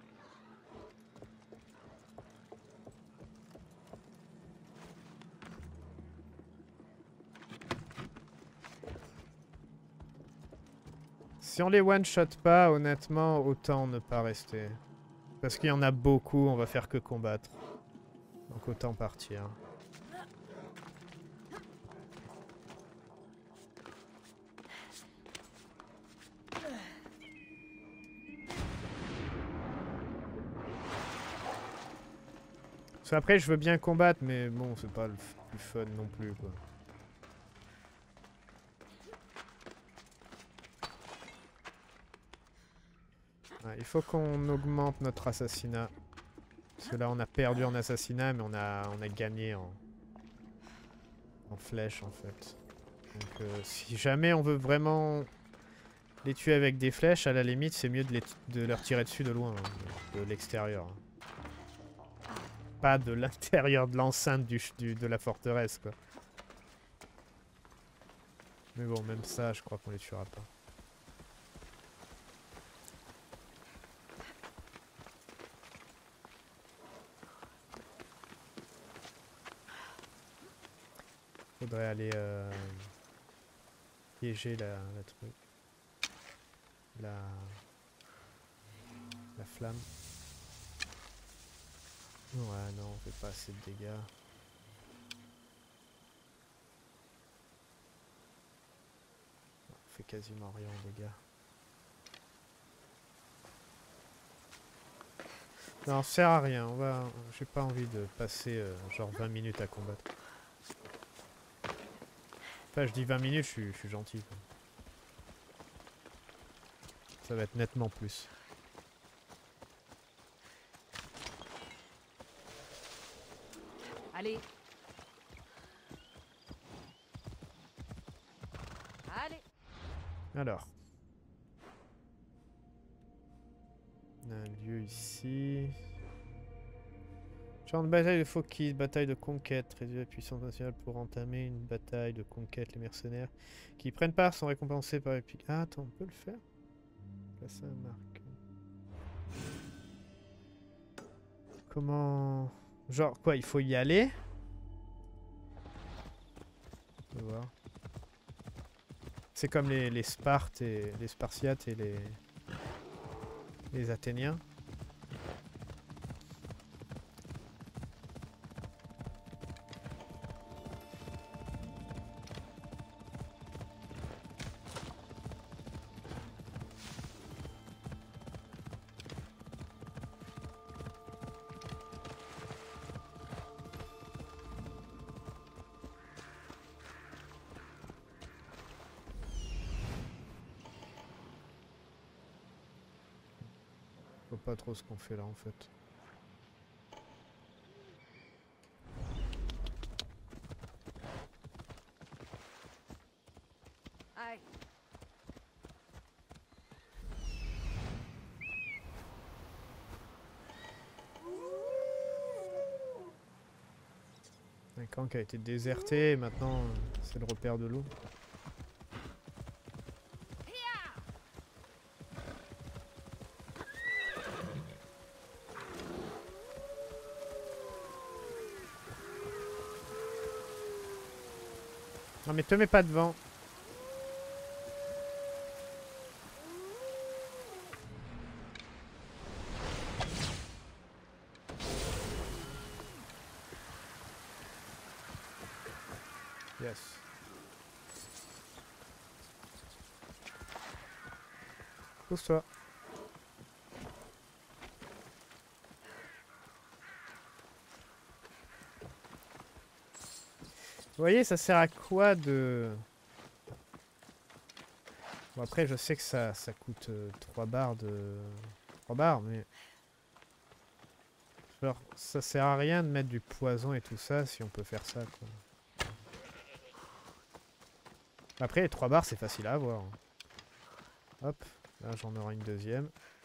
Si on les one-shot pas, honnêtement, autant ne pas rester. Parce qu'il y en a beaucoup, on va faire que combattre. Donc autant partir. Parce qu'après, je veux bien combattre, mais bon, c'est pas le plus fun non plus, quoi. Ouais, il faut qu'on augmente notre assassinat. Parce que là, on a perdu en assassinat, mais on a, on a gagné en, en flèche, en fait. Donc, euh, si jamais on veut vraiment les tuer avec des flèches, à la limite, c'est mieux de, les de leur tirer dessus de loin, hein, de, de l'extérieur. Pas de l'intérieur de l'enceinte du, du, de la forteresse, quoi. Mais bon, même ça, je crois qu'on les tuera pas. Faudrait aller euh, piéger la, la truc. La, la flamme. Ouais, non, on fait pas assez de dégâts. On fait quasiment rien en dégâts. Non, ça sert à rien. On va. J'ai pas envie de passer euh, genre vingt minutes à combattre. Enfin, je dis vingt minutes, je suis, je suis gentil, quoi. Ça va être nettement plus. Allez. Allez. Alors. On a un lieu ici. Champ de bataille de Fokis, bataille de conquête. Réduire la puissance nationale pour entamer une bataille de conquête. Les mercenaires qui y prennent part sont récompensés par les pics. Ah, attends, on peut le faire? Là, ça marque. Comment... Genre, quoi, il faut y aller? On va voir. C'est comme les, les Spartes et les Spartiates et les... les Athéniens. Je vois pas trop ce qu'on fait là en fait. Aïe. Un camp qui a été déserté et maintenant c'est le repère de loup. Non mais te mets pas devant. Yes. Pousse-toi. Vous voyez, ça sert à quoi de... Bon après, je sais que ça, ça coûte euh, trois barres de... trois barres, mais... Genre, ça sert à rien de mettre du poison et tout ça si on peut faire ça, quoi. Après, les trois barres, c'est facile à avoir. Hop, là j'en aurai une deuxième.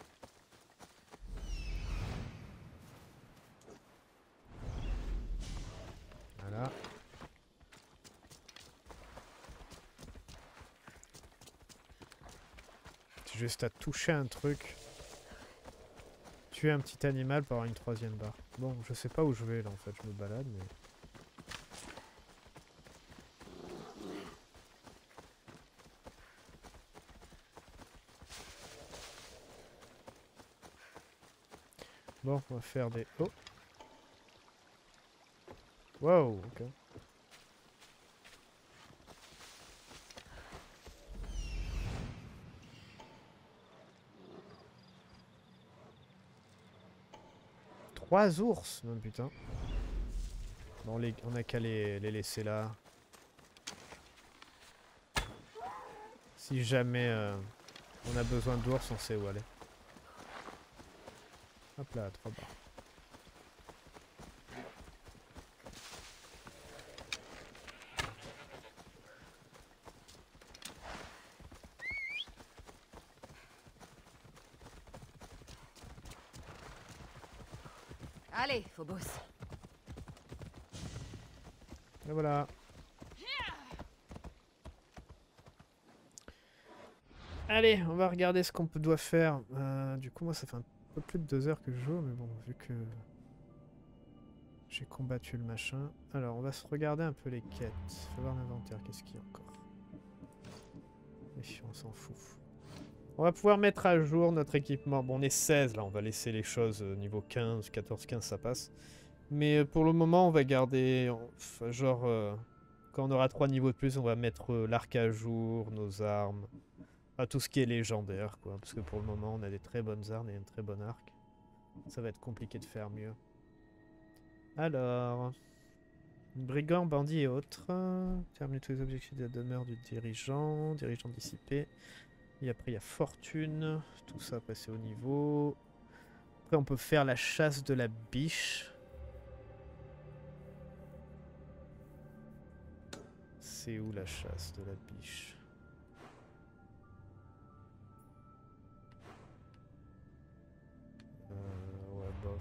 Voilà. C'est juste à toucher un truc. tuer un petit animal pour avoir une troisième barre. Bon, je sais pas où je vais là en fait, je me balade mais... Bon, on va faire des... Oh! Wow, ok. Trois ours, non putain. Bon, les, on a qu'à les, les laisser là. Si jamais euh, on a besoin d'ours, on sait où aller. Hop là, trois barres. Allez, Phobos. Et voilà. Allez, on va regarder ce qu'on doit faire. Euh, du coup, moi, ça fait un peu plus de deux heures que je joue, mais bon, vu que j'ai combattu le machin. Alors, on va se regarder un peu les quêtes. Faut voir l'inventaire, qu'est-ce qu'il y a encore. Et on s'en fout. On va pouvoir mettre à jour notre équipement. Bon, on est seize là, on va laisser les choses euh, niveau quinze, quatorze, quinze, ça passe. Mais euh, pour le moment, on va garder... Enfin, genre, euh, quand on aura trois niveaux de plus, on va mettre euh, l'arc à jour, nos armes. Enfin, tout ce qui est légendaire, quoi. Parce que pour le moment, on a des très bonnes armes et un très bon arc. Ça va être compliqué de faire mieux. Alors... Brigands, bandits et autres. Terminer tous les objectifs de la demeure du dirigeant. Dirigeant dissipé. Et après, il y a fortune. Tout ça, après, c'est au niveau. Après, on peut faire la chasse de la biche. C'est où la chasse de la biche? Euh, ouais, bof.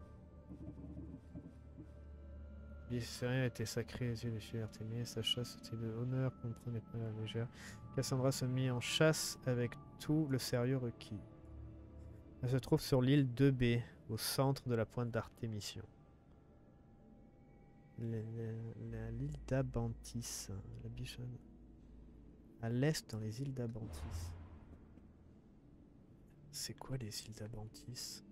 Lycérien a été sacré aux yeux des filles Artémis. Sa chasse était de honneur, comprenait pas la légère. Cassandra se mit en chasse avec tout le sérieux requis. Elle se trouve sur l'île deux B, au centre de la pointe d'Artémission. L'île d'Abantis. La bichonne. À l'est, dans les îles d'Abantis. C'est quoi les îles d'Abantis?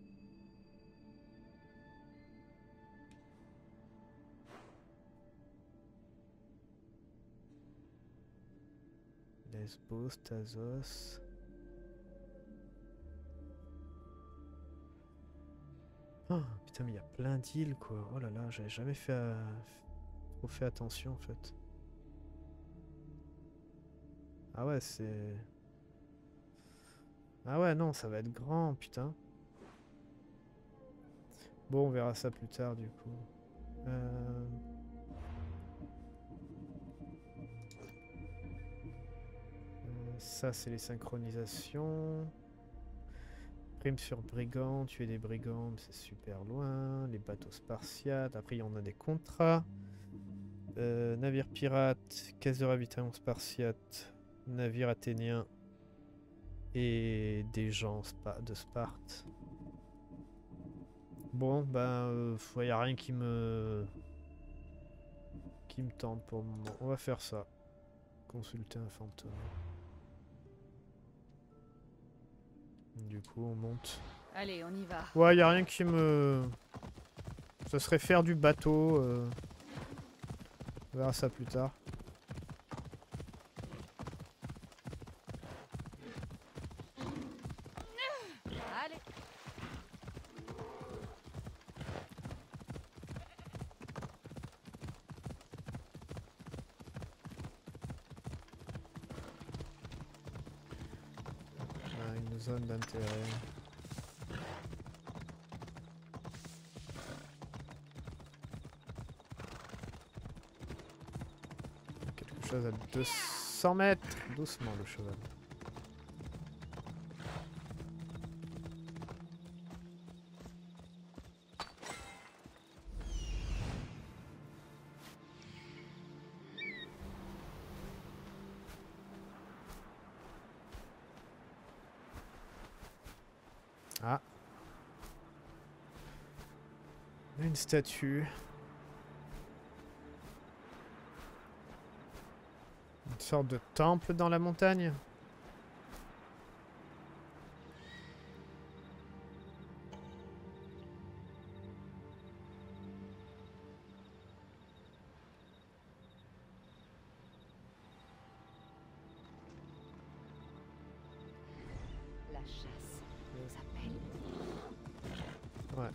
Lesbos, Thasos. Oh, putain, mais il y a plein d'îles quoi. Oh là là, j'avais jamais fait, euh, trop fait attention en fait. Ah ouais, c'est... Ah ouais, non, ça va être grand, putain. Bon, on verra ça plus tard du coup. Euh... Ça, c'est les synchronisations. Prime sur brigands, tuer des brigands, c'est super loin. Les bateaux spartiates. Après, on a des contrats. Euh, navire pirate, caisse de ravitaillement spartiate, navire athénien et des gens spa de Sparte. Bon, ben, il euh, n'y a rien qui me qui me tente pour le moment. On va faire ça. Consulter un fantôme. Du coup, on monte. Allez, on y va. Ouais, y a rien qui me... Ça serait faire du bateau. Euh... On verra ça plus tard. Allez. Ah, une zone d'intérêt. Quelque chose à deux cents mètres. Doucement le cheval. Ah. Une statue. Une sorte de temple dans la montagne. La chasse nous appelle. Ouais.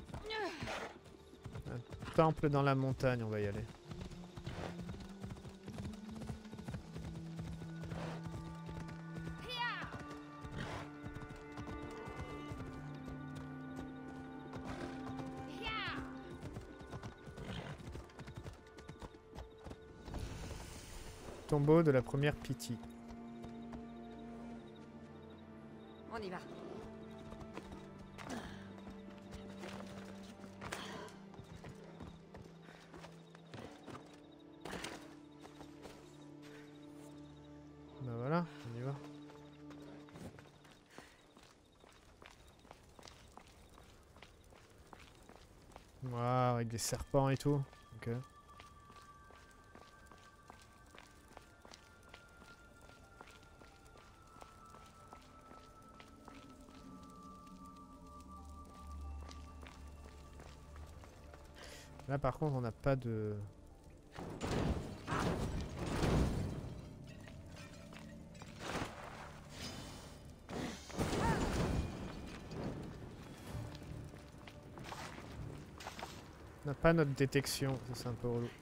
Un temple dans la montagne, on va y aller. Tombeau de la première Pity. On y va. Bah voilà, on y va. Waouh, avec des serpents et tout. Ok. Là par contre on n'a pas de... On n'a pas notre détection, ça c'est un peu relou.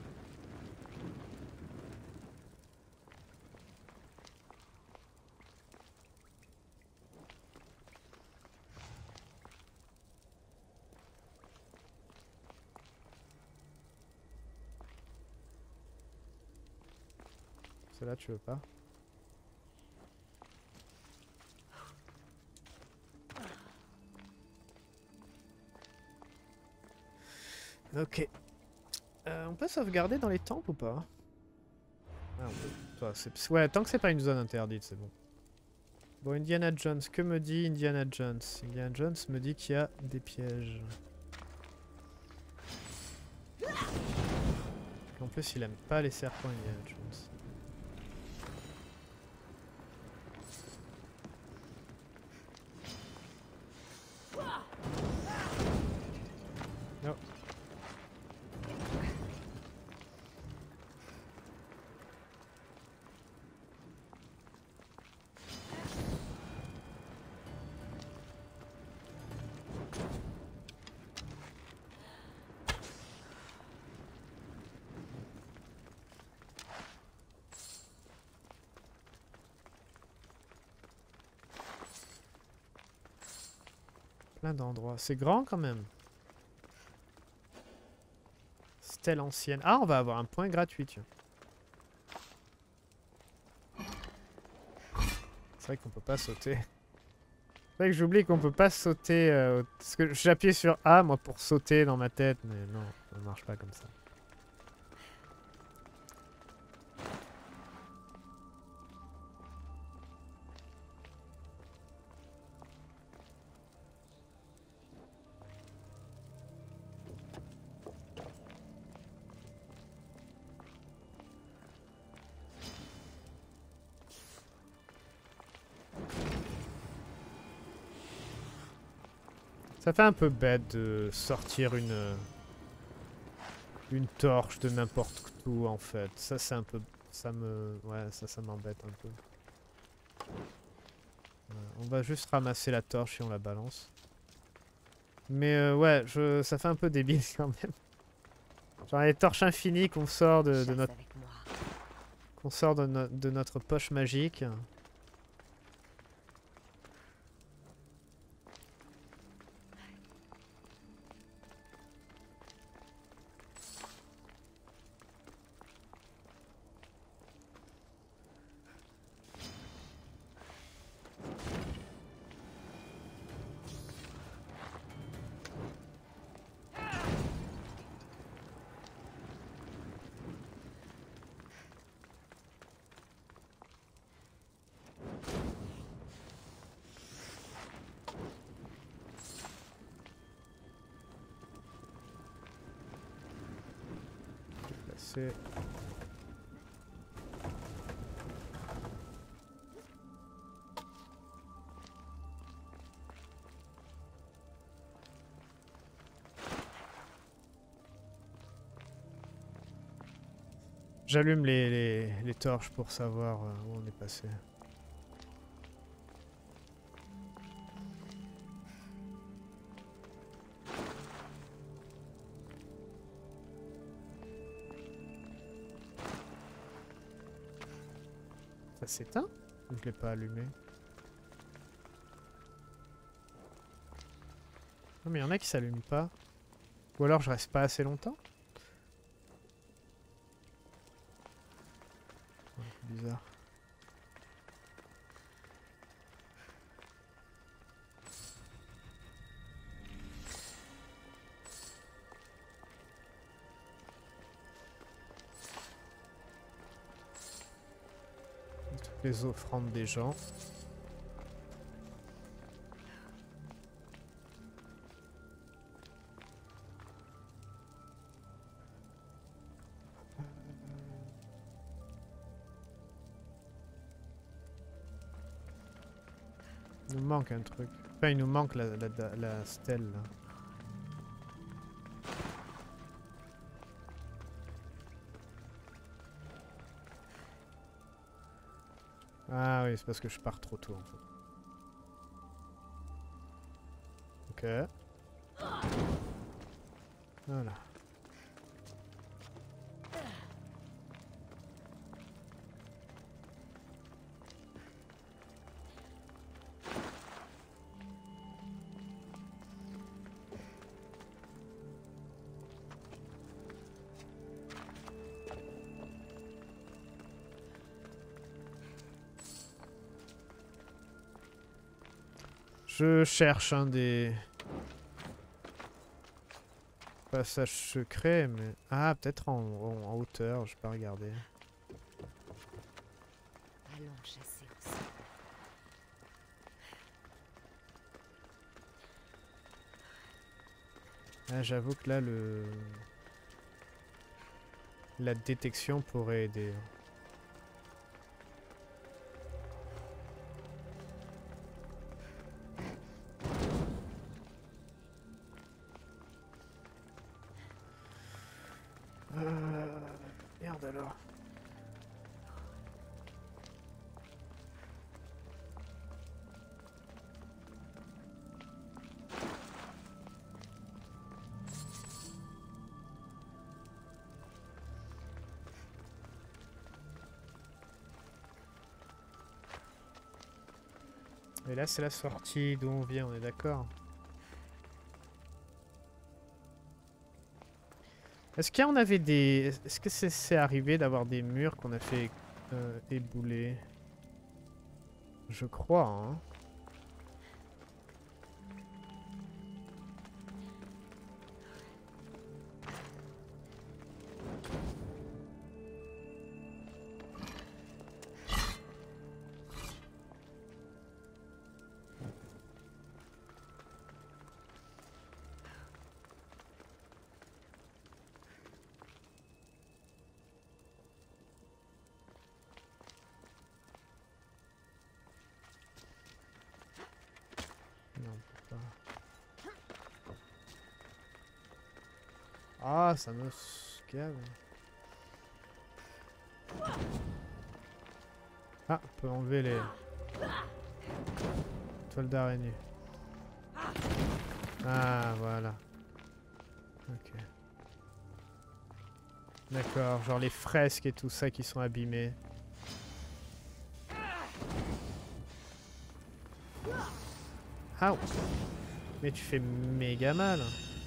Celle-là tu veux pas? Ok. Euh, on peut sauvegarder dans les temples ou pas? Ah, on peut. Toi, c'est- ouais, tant que c'est pas une zone interdite, c'est bon. Bon, Indiana Jones, que me dit Indiana Jones? Indiana Jones me dit qu'il y a des pièges. En plus, il aime pas les serpents, Indiana Jones. Non. Plein d'endroits. C'est grand quand même. Stèle ancienne. Ah, on va avoir un point gratuit, tiens. C'est vrai qu'on peut pas sauter. C'est vrai que j'oublie qu'on peut pas sauter. Euh, parce que j'appuie sur A, moi, pour sauter dans ma tête. Mais non, ça marche pas comme ça. Ça fait un peu bête de sortir une euh, une torche de n'importe où en fait. Ça c'est un peu, ça me, ouais, ça ça m'embête un peu. Voilà, on va juste ramasser la torche et on la balance. Mais euh, ouais, je, ça fait un peu débile quand même. Genre les torches infinies qu'on sort de, de Chasse notre, avec moi. qu'on sort de, no- de notre poche magique. passer. J'allume les, les, les torches pour savoir où on est passé. Ça s'éteint? Ou je l'ai pas allumé? Non mais il y en a qui s'allument pas. Ou alors je reste pas assez longtemps? Bizarre. Toutes les offrandes des gens. Il nous manque un truc. Enfin, il nous manque la, la, la, la stèle là. Ah oui, c'est parce que je pars trop tôt en fait. Ok. Voilà. Je cherche un des passages secrets, mais... Ah, peut-être en, en, en hauteur, je vais pas regarder. Allons chasser aussi. Ah, j'avoue que là, le... La détection pourrait aider. Merde alors. Et là c'est la sortie d'où on vient, on est d'accord? Est-ce qu'on avait des... Est-ce que c'est c'est arrivé d'avoir des murs qu'on a fait euh, ébouler? Je crois, hein. Ah, ça me scave. Ah, on peut enlever les toiles d'araignée. Ah, voilà. Ok. D'accord, genre les fresques et tout ça qui sont abîmées. Ah, mais tu fais méga mal.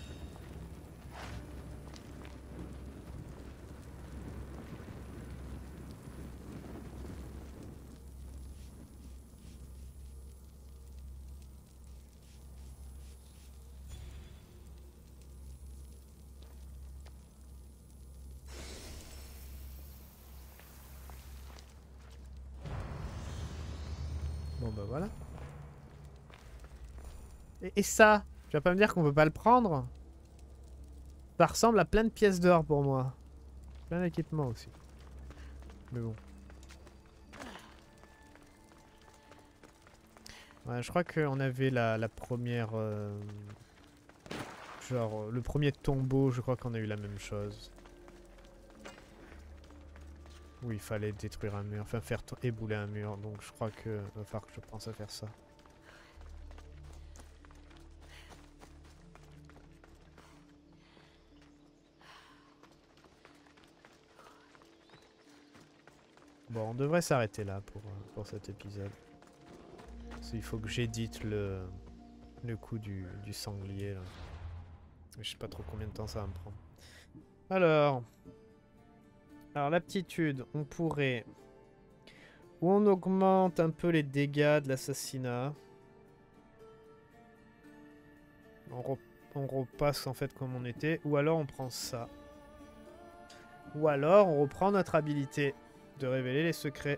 Bon bah voilà. Et, et ça, tu vas pas me dire qu'on peut pas le prendre? Ça ressemble à plein de pièces d'or pour moi. Plein d'équipements aussi. Mais bon. Ouais, je crois qu'on avait la, la première... Euh, genre, le premier tombeau, je crois qu'on a eu la même chose. Où il fallait détruire un mur, enfin faire ébouler un mur. Donc je crois que va falloir que je pense à faire ça. Bon, on devrait s'arrêter là pour, pour cet épisode. Parce qu'il faut que j'édite le, le coup du, du sanglier. Là. Je sais pas trop combien de temps ça va me prendre. Alors... Alors l'aptitude, on pourrait... Ou on augmente un peu les dégâts de l'assassinat. On, re on repasse en fait comme on était. Ou alors on prend ça. Ou alors on reprend notre habilité de révéler les secrets.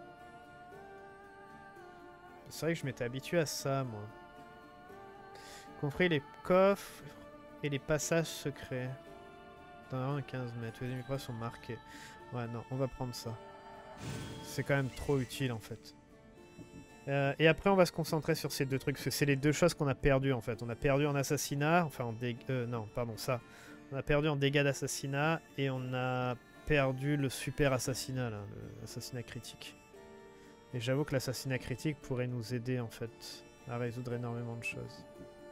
C'est vrai que je m'étais habitué à ça, moi. Confrer les coffres et les passages secrets. Dans un quinze mètres, les micros sont marqués. Ouais, non, on va prendre ça. C'est quand même trop utile, en fait. Euh, et après, on va se concentrer sur ces deux trucs. Parce que c'est les deux choses qu'on a perdues, en fait. On a perdu en assassinat. Enfin, en dégâts... Euh, non, pardon, ça. On a perdu en dégâts d'assassinat. Et on a perdu le super assassinat, là. L'assassinat critique. Et j'avoue que l'assassinat critique pourrait nous aider, en fait, à résoudre énormément de choses.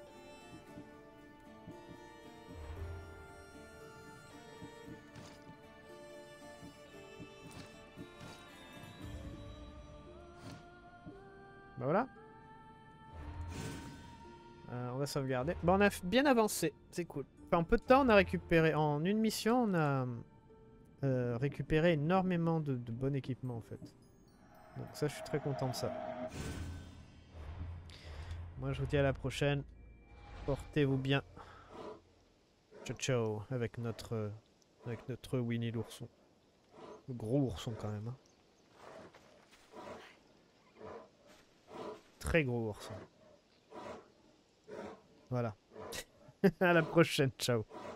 Bah voilà. Euh, on va sauvegarder. Bah on a bien avancé, c'est cool. Enfin, en peu de temps, on a récupéré... En une mission, on a euh, récupéré énormément de, de bon équipement, en fait. Donc ça, je suis très content de ça. Moi, je vous dis à la prochaine. Portez-vous bien. Ciao, ciao. Avec notre, avec notre Winnie l'ourson. Le gros ourson, quand même. Hein. Très gros ourson. Voilà. À la prochaine, ciao.